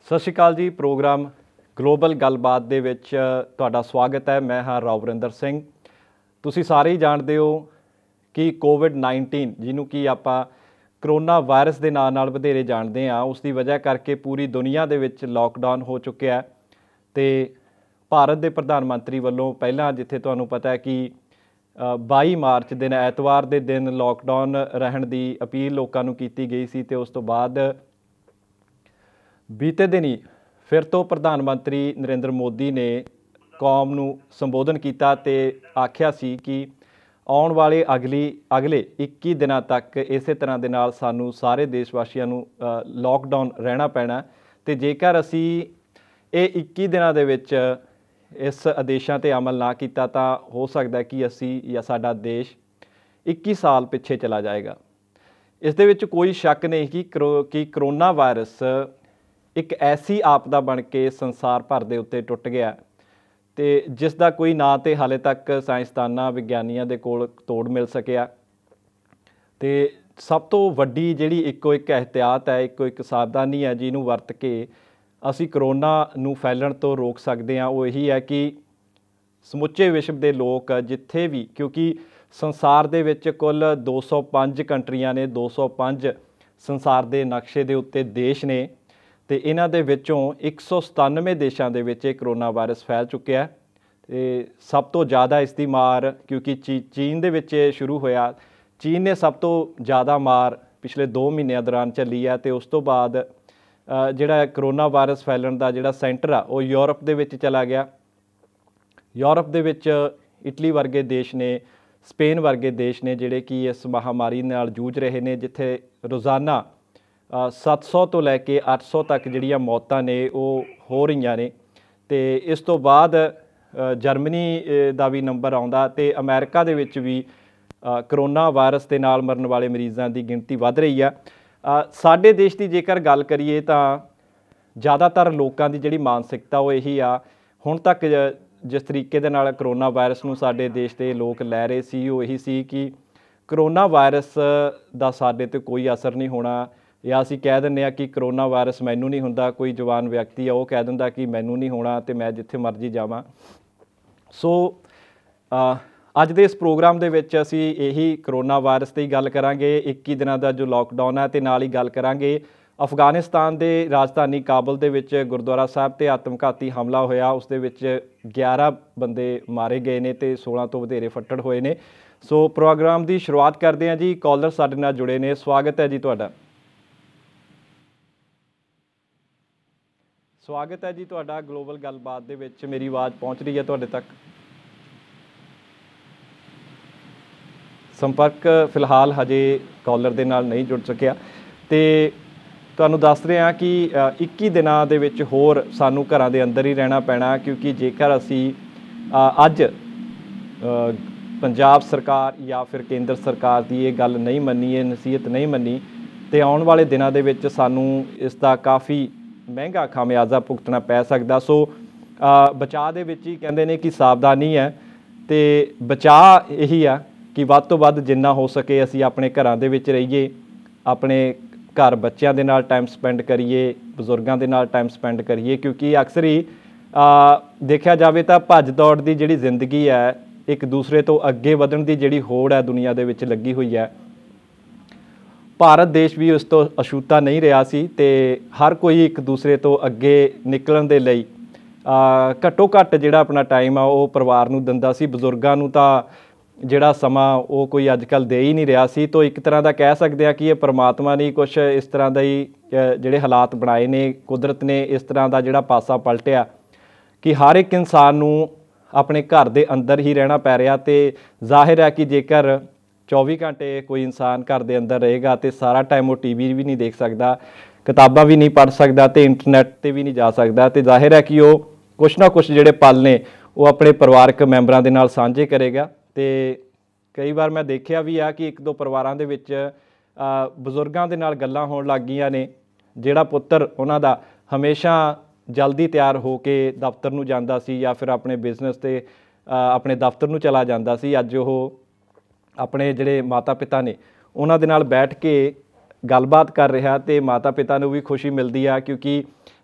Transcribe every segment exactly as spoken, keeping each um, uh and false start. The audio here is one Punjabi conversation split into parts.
ਸਤਿ ਸ਼੍ਰੀ ਅਕਾਲ ਜੀ। ਪ੍ਰੋਗਰਾਮ ਗਲੋਬਲ ਗੱਲਬਾਤ ਦੇ ਵਿੱਚ ਤੁਹਾਡਾ ਸਵਾਗਤ ਹੈ। ਮੈਂ ਹਾਂ ਰਵਿੰਦਰ ਸਿੰਘ। ਤੁਸੀਂ ਸਾਰੇ ਹੀ ਜਾਣਦੇ ਹੋ ਕਿ ਕੋਵਿਡ ਨਾਈਨਟੀਨ ਜਿਹਨੂੰ ਕਿ ਆਪਾਂ ਕਰੋਨਾ ਵਾਇਰਸ ਦੇ ਨਾਂ ਨਾਲ ਵਧੇਰੇ ਜਾਣਦੇ ਹਾਂ, ਉਸ ਦੀ ਵਜ੍ਹਾ ਕਰਕੇ ਪੂਰੀ ਦੁਨੀਆ ਦੇ ਵਿੱਚ ਲੋਕਡਾਊਨ ਹੋ ਚੁੱਕਿਆ ਅਤੇ ਭਾਰਤ ਦੇ ਪ੍ਰਧਾਨ ਮੰਤਰੀ ਵੱਲੋਂ ਪਹਿਲਾਂ ਜਿੱਥੇ ਤੁਹਾਨੂੰ ਪਤਾ ਹੈ ਕਿ ਬਾਈ ਮਾਰਚ ਦਿਨ ਐਤਵਾਰ ਦੇ ਦਿਨ ਲੋਕਡਾਊਨ ਰਹਿਣ ਦੀ ਅਪੀਲ ਲੋਕਾਂ ਨੂੰ ਕੀਤੀ ਗਈ ਸੀ ਅਤੇ ਉਸ ਤੋਂ ਬਾਅਦ ਬੀਤੇ ਦਿਨ ਹੀ ਫਿਰ ਤੋਂ ਪ੍ਰਧਾਨ ਮੰਤਰੀ ਨਰਿੰਦਰ ਮੋਦੀ ਨੇ ਕੌਮ ਨੂੰ ਸੰਬੋਧਨ ਕੀਤਾ ਅਤੇ ਆਖਿਆ ਸੀ ਕਿ ਆਉਣ ਵਾਲੇ ਅਗਲੀ ਅਗਲੇ ਇੱਕੀ ਦਿਨਾਂ ਤੱਕ ਇਸੇ ਤਰ੍ਹਾਂ ਦੇ ਨਾਲ ਸਾਨੂੰ ਸਾਰੇ ਦੇਸ਼ ਵਾਸੀਆਂ ਨੂੰ ਲੋਕਡਾਊਨ ਰਹਿਣਾ ਪੈਣਾ ਅਤੇ ਜੇਕਰ ਅਸੀਂ ਇਹ ਇੱਕੀ ਦਿਨਾਂ ਦੇ ਵਿੱਚ ਇਸ ਆਦੇਸ਼ਾਂ 'ਤੇ ਅਮਲ ਨਾ ਕੀਤਾ ਤਾਂ ਹੋ ਸਕਦਾ ਕਿ ਅਸੀਂ ਜਾਂ ਸਾਡਾ ਦੇਸ਼ ਇੱਕੀ ਸਾਲ ਪਿੱਛੇ ਚਲਾ ਜਾਏਗਾ। ਇਸ ਦੇ ਵਿੱਚ ਕੋਈ ਸ਼ੱਕ ਨਹੀਂ ਕਿ ਕਰੋ ਕਿ ਕਰੋਨਾ ਵਾਇਰਸ ਇੱਕ ਐਸੀ ਆਪਦਾ ਬਣ ਕੇ ਸੰਸਾਰ ਭਰ ਦੇ ਉੱਤੇ ਟੁੱਟ ਗਿਆ ਅਤੇ ਜਿਸ ਦਾ ਕੋਈ ਨਾ ਤਾਂ ਹਾਲੇ ਤੱਕ ਸਾਇੰਸਦਾਨਾਂ ਵਿਗਿਆਨੀਆਂ ਦੇ ਕੋਲ ਤੋੜ ਮਿਲ ਸਕਿਆ। ਅਤੇ ਸਭ ਤੋਂ ਵੱਡੀ ਜਿਹੜੀ ਇੱਕੋ ਇੱਕ ਇਹਤਿਆਤ ਹੈ, ਇੱਕੋ ਇੱਕ ਸਾਵਧਾਨੀ ਹੈ ਜਿਹਨੂੰ ਵਰਤ ਕੇ ਅਸੀਂ ਕਰੋਨਾ ਨੂੰ ਫੈਲਣ ਤੋਂ ਰੋਕ ਸਕਦੇ ਹਾਂ, ਉਹ ਇਹੀ ਹੈ ਕਿ ਸਮੁੱਚੇ ਵਿਸ਼ਵ ਦੇ ਲੋਕ ਜਿੱਥੇ ਵੀ, ਕਿਉਂਕਿ ਸੰਸਾਰ ਦੇ ਵਿੱਚ ਕੁੱਲ ਦੋ ਸੌ ਪੰਜ ਕੰਟਰੀਆਂ ਨੇ, ਦੋ ਸੌ ਪੰਜ ਸੰਸਾਰ ਦੇ ਨਕਸ਼ੇ ਦੇ ਉੱਤੇ ਦੇਸ਼ ਨੇ ਅਤੇ ਇਹਨਾਂ ਦੇ ਵਿੱਚੋਂ ਇੱਕ ਸੌ ਸਤਾਨਵੇਂ ਦੇਸ਼ਾਂ ਦੇ ਵਿੱਚ ਇਹ ਕਰੋਨਾ ਵਾਇਰਸ ਫੈਲ ਚੁੱਕਿਆ ਅਤੇ ਸਭ ਤੋਂ ਜ਼ਿਆਦਾ ਇਸ ਦੀ ਮਾਰ ਕਿਉਂਕਿ ਚੀ ਚੀਨ ਦੇ ਵਿੱਚ ਇਹ ਸ਼ੁਰੂ ਹੋਇਆ, ਚੀਨ ਨੇ ਸਭ ਤੋਂ ਜ਼ਿਆਦਾ ਮਾਰ ਪਿਛਲੇ ਦੋ ਮਹੀਨਿਆਂ ਦੌਰਾਨ ਝੱਲੀ ਹੈ ਅਤੇ ਉਸ ਤੋਂ ਬਾਅਦ ਜਿਹੜਾ ਕਰੋਨਾ ਵਾਇਰਸ ਫੈਲਣ ਦਾ ਜਿਹੜਾ ਸੈਂਟਰ ਆ ਉਹ ਯੂਰਪ ਦੇ ਵਿੱਚ ਚਲਾ ਗਿਆ। ਯੂਰਪ ਦੇ ਵਿੱਚ ਇਟਲੀ ਵਰਗੇ ਦੇਸ਼ ਨੇ, ਸਪੇਨ ਵਰਗੇ ਦੇਸ਼ ਨੇ ਜਿਹੜੇ ਕਿ ਇਸ ਮਹਾਂਮਾਰੀ ਨਾਲ ਜੂਝ ਰਹੇ ਨੇ, ਜਿੱਥੇ ਰੋਜ਼ਾਨਾ ਸੱਤ ਸੌ ਤੋਂ ਲੈ ਕੇ ਅੱਠ ਸੌ ਤੱਕ ਜਿਹੜੀਆਂ ਮੌਤਾਂ ਨੇ ਉਹ ਹੋ ਰਹੀਆਂ ਨੇ ਅਤੇ ਇਸ ਤੋਂ ਬਾਅਦ ਜਰਮਨੀ ਦਾ ਵੀ ਨੰਬਰ ਆਉਂਦਾ ਅਤੇ ਅਮਰੀਕਾ ਦੇ ਵਿੱਚ ਵੀ ਕਰੋਨਾ ਵਾਇਰਸ ਦੇ ਨਾਲ ਮਰਨ ਵਾਲੇ ਮਰੀਜ਼ਾਂ ਦੀ ਗਿਣਤੀ ਵੱਧ ਰਹੀ ਆ। ਸਾਡੇ ਦੇਸ਼ ਦੀ ਜੇਕਰ ਗੱਲ ਕਰੀਏ ਤਾਂ ਜ਼ਿਆਦਾਤਰ ਲੋਕਾਂ ਦੀ ਜਿਹੜੀ ਮਾਨਸਿਕਤਾ ਉਹ ਇਹੀ ਆ, ਹੁਣ ਤੱਕ ਜਿਸ ਤਰੀਕੇ ਦੇ ਨਾਲ ਕਰੋਨਾ ਵਾਇਰਸ ਨੂੰ ਸਾਡੇ ਦੇਸ਼ ਦੇ ਲੋਕ ਲੈ ਰਹੇ ਸੀ ਉਹ ਇਹੀ ਸੀ ਕਿ ਕਰੋਨਾ ਵਾਇਰਸ ਦਾ ਸਾਡੇ 'ਤੇ ਕੋਈ ਅਸਰ ਨਹੀਂ ਹੋਣਾ, ਜਾਂ ਅਸੀਂ ਕਹਿ ਦਿੰਦੇ ਹਾਂ ਕਿ ਕਰੋਨਾ ਵਾਇਰਸ ਮੈਨੂੰ ਨਹੀਂ ਹੁੰਦਾ। ਕੋਈ ਜਵਾਨ ਵਿਅਕਤੀ ਆ ਉਹ ਕਹਿ ਦਿੰਦਾ ਕਿ ਮੈਨੂੰ ਨਹੀਂ ਹੋਣਾ ਅਤੇ ਮੈਂ ਜਿੱਥੇ ਮਰਜ਼ੀ ਜਾਵਾਂ। ਸੋ ਅੱਜ ਦੇ ਇਸ ਪ੍ਰੋਗਰਾਮ ਦੇ ਵਿੱਚ ਅਸੀਂ ਇਹੀ ਕਰੋਨਾ ਵਾਇਰਸ 'ਤੇ ਹੀ ਗੱਲ ਕਰਾਂਗੇ, ਇੱਕੀ ਦਿਨਾਂ ਦਾ ਜੋ ਲੋਕਡਾਊਨ ਹੈ, ਅਤੇ ਨਾਲ ਹੀ ਗੱਲ ਕਰਾਂਗੇ ਅਫਗਾਨਿਸਤਾਨ ਦੇ ਰਾਜਧਾਨੀ ਕਾਬੁਲ ਦੇ ਵਿੱਚ ਗੁਰਦੁਆਰਾ ਸਾਹਿਬ 'ਤੇ ਆਤਮਘਾਤੀ ਹਮਲਾ ਹੋਇਆ, ਉਸ ਦੇ ਵਿੱਚ ਗਿਆਰਾਂ ਬੰਦੇ ਮਾਰੇ ਗਏ ਨੇ ਅਤੇ ਸੋਲਾਂ ਤੋਂ ਵਧੇਰੇ ਫੱਟੜ ਹੋਏ ਨੇ। ਸੋ ਪ੍ਰੋਗਰਾਮ ਦੀ ਸ਼ੁਰੂਆਤ ਕਰਦੇ ਹਾਂ ਜੀ। ਕਾਲਰ ਸਾਡੇ ਨਾਲ ਜੁੜੇ ਨੇ, ਸਵਾਗਤ ਹੈ ਜੀ ਤੁਹਾਡਾ। ਸਵਾਗਤ ਹੈ ਜੀ ਤੁਹਾਡਾ ਗਲੋਬਲ ਗੱਲਬਾਤ ਦੇ ਵਿੱਚ। ਮੇਰੀ ਆਵਾਜ਼ ਪਹੁੰਚ ਰਹੀ ਹੈ ਤੁਹਾਡੇ ਤੱਕ? ਸੰਪਰਕ ਫਿਲਹਾਲ ਹਜੇ ਕਾਲਰ ਦੇ ਨਾਲ ਨਹੀਂ ਜੁੜ ਸਕਿਆ ਅਤੇ ਤੁਹਾਨੂੰ ਦੱਸ ਰਹੇ ਹਾਂ ਕਿ ਇੱਕੀ ਦਿਨਾਂ ਦੇ ਵਿੱਚ ਹੋਰ ਸਾਨੂੰ ਘਰਾਂ ਦੇ ਅੰਦਰ ਹੀ ਰਹਿਣਾ ਪੈਣਾ, ਕਿਉਂਕਿ ਜੇਕਰ ਅਸੀਂ ਅੱਜ ਪੰਜਾਬ ਸਰਕਾਰ ਜਾਂ ਫਿਰ ਕੇਂਦਰ ਸਰਕਾਰ ਦੀ ਇਹ ਗੱਲ ਨਹੀਂ ਮੰਨੀ, ਇਹ ਨਸੀਹਤ ਨਹੀਂ ਮੰਨੀ, ਅਤੇ ਆਉਣ ਵਾਲੇ ਦਿਨਾਂ ਦੇ ਵਿੱਚ ਸਾਨੂੰ ਇਸ ਦਾ ਕਾਫੀ ਮਹਿੰਗਾ ਖਾਮਿਆਜ਼ਾ ਭੁਗਤਣਾ ਪੈ ਸਕਦਾ। ਸੋ ਬਚਾਅ ਦੇ ਵਿੱਚ ਹੀ ਕਹਿੰਦੇ ਨੇ ਕਿ ਸਾਵਧਾਨੀ ਹੈ, ਅਤੇ ਬਚਾਅ ਇਹੀ ਆ ਕਿ ਵੱਧ ਤੋਂ ਵੱਧ ਜਿੰਨਾ ਹੋ ਸਕੇ ਅਸੀਂ ਆਪਣੇ ਘਰਾਂ ਦੇ ਵਿੱਚ ਰਹੀਏ, ਆਪਣੇ ਘਰ ਬੱਚਿਆਂ ਦੇ ਨਾਲ ਟਾਈਮ ਸਪੈਂਡ ਕਰੀਏ, ਬਜ਼ੁਰਗਾਂ ਦੇ ਨਾਲ ਟਾਈਮ ਸਪੈਂਡ ਕਰੀਏ, ਕਿਉਂਕਿ ਅਕਸਰ ਹੀ ਦੇਖਿਆ ਜਾਵੇ ਤਾਂ ਭੱਜ ਦੌੜ ਦੀ ਜਿਹੜੀ ਜ਼ਿੰਦਗੀ ਹੈ, ਇੱਕ ਦੂਸਰੇ ਤੋਂ ਅੱਗੇ ਵਧਣ ਦੀ ਜਿਹੜੀ ਹੋੜ ਹੈ ਦੁਨੀਆ ਦੇ ਵਿੱਚ ਲੱਗੀ ਹੋਈ ਹੈ। ਭਾਰਤ ਦੇਸ਼ ਵੀ ਉਸ ਤੋਂ ਅਛੂਤਾ ਨਹੀਂ ਰਿਹਾ ਸੀ ਅਤੇ ਹਰ ਕੋਈ ਇੱਕ ਦੂਸਰੇ ਤੋਂ ਅੱਗੇ ਨਿਕਲਣ ਦੇ ਲਈ ਘੱਟੋ ਘੱਟ ਜਿਹੜਾ ਆਪਣਾ ਟਾਈਮ ਆ ਉਹ ਪਰਿਵਾਰ ਨੂੰ ਦਿੰਦਾ ਸੀ। ਬਜ਼ੁਰਗਾਂ ਨੂੰ ਤਾਂ ਜਿਹੜਾ ਸਮਾਂ ਉਹ ਕੋਈ ਅੱਜ ਕੱਲ੍ਹ ਦੇ ਹੀ ਨਹੀਂ ਰਿਹਾ ਸੀ। ਤਾਂ ਇੱਕ ਤਰ੍ਹਾਂ ਦਾ ਕਹਿ ਸਕਦੇ ਹਾਂ ਕਿ ਇਹ ਪਰਮਾਤਮਾ ਨੇ ਕੁਛ ਇਸ ਤਰ੍ਹਾਂ ਦਾ ਹੀ ਜਿਹੜੇ ਹਾਲਾਤ ਬਣਾਏ ਨੇ, ਕੁਦਰਤ ਨੇ ਇਸ ਤਰ੍ਹਾਂ ਦਾ ਜਿਹੜਾ ਪਾਸਾ ਪਲਟਿਆ ਕਿ ਹਰ ਇੱਕ ਇਨਸਾਨ ਨੂੰ ਆਪਣੇ ਘਰ ਦੇ ਅੰਦਰ ਹੀ ਰਹਿਣਾ ਪੈ ਰਿਹਾ। ਅਤੇ ਜ਼ਾਹਿਰ ਹੈ ਕਿ ਜੇਕਰ ਚੌਵੀ ਘੰਟੇ ਕੋਈ ਇਨਸਾਨ ਘਰ ਦੇ ਅੰਦਰ ਰਹੇਗਾ ਅਤੇ ਸਾਰਾ ਟਾਈਮ ਉਹ ਟੀ ਵੀ ਵੀ ਨਹੀਂ ਦੇਖ ਸਕਦਾ, ਕਿਤਾਬਾਂ ਵੀ ਨਹੀਂ ਪੜ੍ਹ ਸਕਦਾ ਅਤੇ ਇੰਟਰਨੈੱਟ 'ਤੇ ਵੀ ਨਹੀਂ ਜਾ ਸਕਦਾ, ਅਤੇ ਜ਼ਾਹਿਰ ਹੈ ਕਿ ਉਹ ਕੁਛ ਨਾ ਕੁਛ ਜਿਹੜੇ ਪਲ ਨੇ ਉਹ ਆਪਣੇ ਪਰਿਵਾਰਕ ਮੈਂਬਰਾਂ ਦੇ ਨਾਲ ਸਾਂਝੇ ਕਰੇਗਾ। ਅਤੇ ਕਈ ਵਾਰ ਮੈਂ ਦੇਖਿਆ ਵੀ ਆ ਕਿ ਇੱਕ ਦੋ ਪਰਿਵਾਰਾਂ ਦੇ ਵਿੱਚ ਬਜ਼ੁਰਗਾਂ ਦੇ ਨਾਲ ਗੱਲਾਂ ਹੋਣ ਲੱਗ ਗਈਆਂ ਨੇ। ਜਿਹੜਾ ਪੁੱਤਰ ਉਹਨਾਂ ਦਾ ਹਮੇਸ਼ਾ ਜਲਦੀ ਤਿਆਰ ਹੋ ਕੇ ਦਫ਼ਤਰ ਨੂੰ ਜਾਂਦਾ ਸੀ ਜਾਂ ਫਿਰ ਆਪਣੇ ਬਿਜ਼ਨਸ 'ਤੇ ਆਪਣੇ ਦਫ਼ਤਰ ਨੂੰ ਚਲਾ ਜਾਂਦਾ ਸੀ, ਅੱਜ ਉਹ ਆਪਣੇ ਜਿਹੜੇ ਮਾਤਾ ਪਿਤਾ ਨੇ ਉਹਨਾਂ ਦੇ ਨਾਲ ਬੈਠ ਕੇ ਗੱਲਬਾਤ ਕਰ ਰਿਹਾ ਅਤੇ ਮਾਤਾ ਪਿਤਾ ਨੂੰ ਵੀ ਖੁਸ਼ੀ ਮਿਲਦੀ ਆ, ਕਿਉਂਕਿ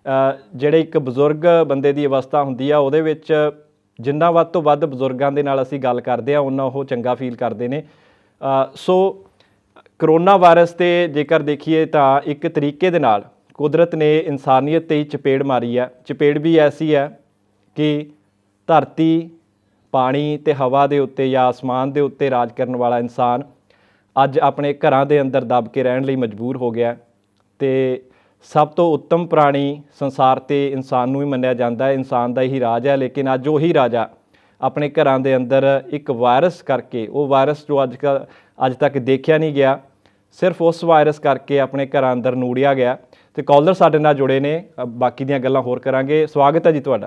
ਜਿਹੜੇ ਇੱਕ ਬਜ਼ੁਰਗ ਬੰਦੇ ਦੀ ਅਵਸਥਾ ਹੁੰਦੀ ਆ ਉਹਦੇ ਵਿੱਚ ਜਿੰਨਾ ਵੱਧ ਤੋਂ ਵੱਧ ਬਜ਼ੁਰਗਾਂ ਦੇ ਨਾਲ ਅਸੀਂ ਗੱਲ ਕਰਦੇ ਹਾਂ ਉਹਨਾਂ ਉਹ ਚੰਗਾ ਫੀਲ ਕਰਦੇ ਨੇ। ਸੋ ਕਰੋਨਾ ਵਾਇਰਸ 'ਤੇ ਜੇਕਰ ਦੇਖੀਏ ਤਾਂ ਇੱਕ ਤਰੀਕੇ ਦੇ ਨਾਲ ਕੁਦਰਤ ਨੇ ਇਨਸਾਨੀਅਤ 'ਤੇ ਹੀ ਚਪੇੜ ਮਾਰੀ ਹੈ। ਚਪੇੜ ਵੀ ਐਸੀ ਹੈ ਕਿ ਧਰਤੀ, ਪਾਣੀ ਅਤੇ ਹਵਾ ਦੇ ਉੱਤੇ ਜਾਂ ਆਸਮਾਨ ਦੇ ਉੱਤੇ ਰਾਜ ਕਰਨ ਵਾਲਾ ਇਨਸਾਨ ਅੱਜ ਆਪਣੇ ਘਰਾਂ ਦੇ ਅੰਦਰ ਦੱਬ ਕੇ ਰਹਿਣ ਲਈ ਮਜਬੂਰ ਹੋ ਗਿਆ। ਅਤੇ ਸਭ ਤੋਂ ਉੱਤਮ ਪ੍ਰਾਣੀ ਸੰਸਾਰ 'ਤੇ ਇਨਸਾਨ ਨੂੰ ਹੀ ਮੰਨਿਆ ਜਾਂਦਾ ਹੈ, ਇਨਸਾਨ ਦਾ ਹੀ ਰਾਜ ਹੈ। ਲੇਕਿਨ ਅੱਜ ਉਹੀ ਰਾਜਾ ਆਪਣੇ ਘਰਾਂ ਦੇ ਅੰਦਰ ਇੱਕ ਵਾਇਰਸ ਕਰਕੇ, ਉਹ ਵਾਇਰਸ ਜੋ ਅੱਜ ਕੱਲ੍ਹ ਅੱਜ ਤੱਕ ਦੇਖਿਆ ਨਹੀਂ ਗਿਆ, ਸਿਰਫ ਉਸ ਵਾਇਰਸ ਕਰਕੇ ਆਪਣੇ ਘਰਾਂ ਅੰਦਰ ਨੂੜਿਆ ਗਿਆ। ਅਤੇ ਕਾਲਰ ਸਾਡੇ ਨਾਲ ਜੁੜੇ ਨੇ, ਬਾਕੀ ਦੀਆਂ ਗੱਲਾਂ ਹੋਰ ਕਰਾਂਗੇ। ਸਵਾਗਤ ਹੈ ਜੀ ਤੁਹਾਡਾ।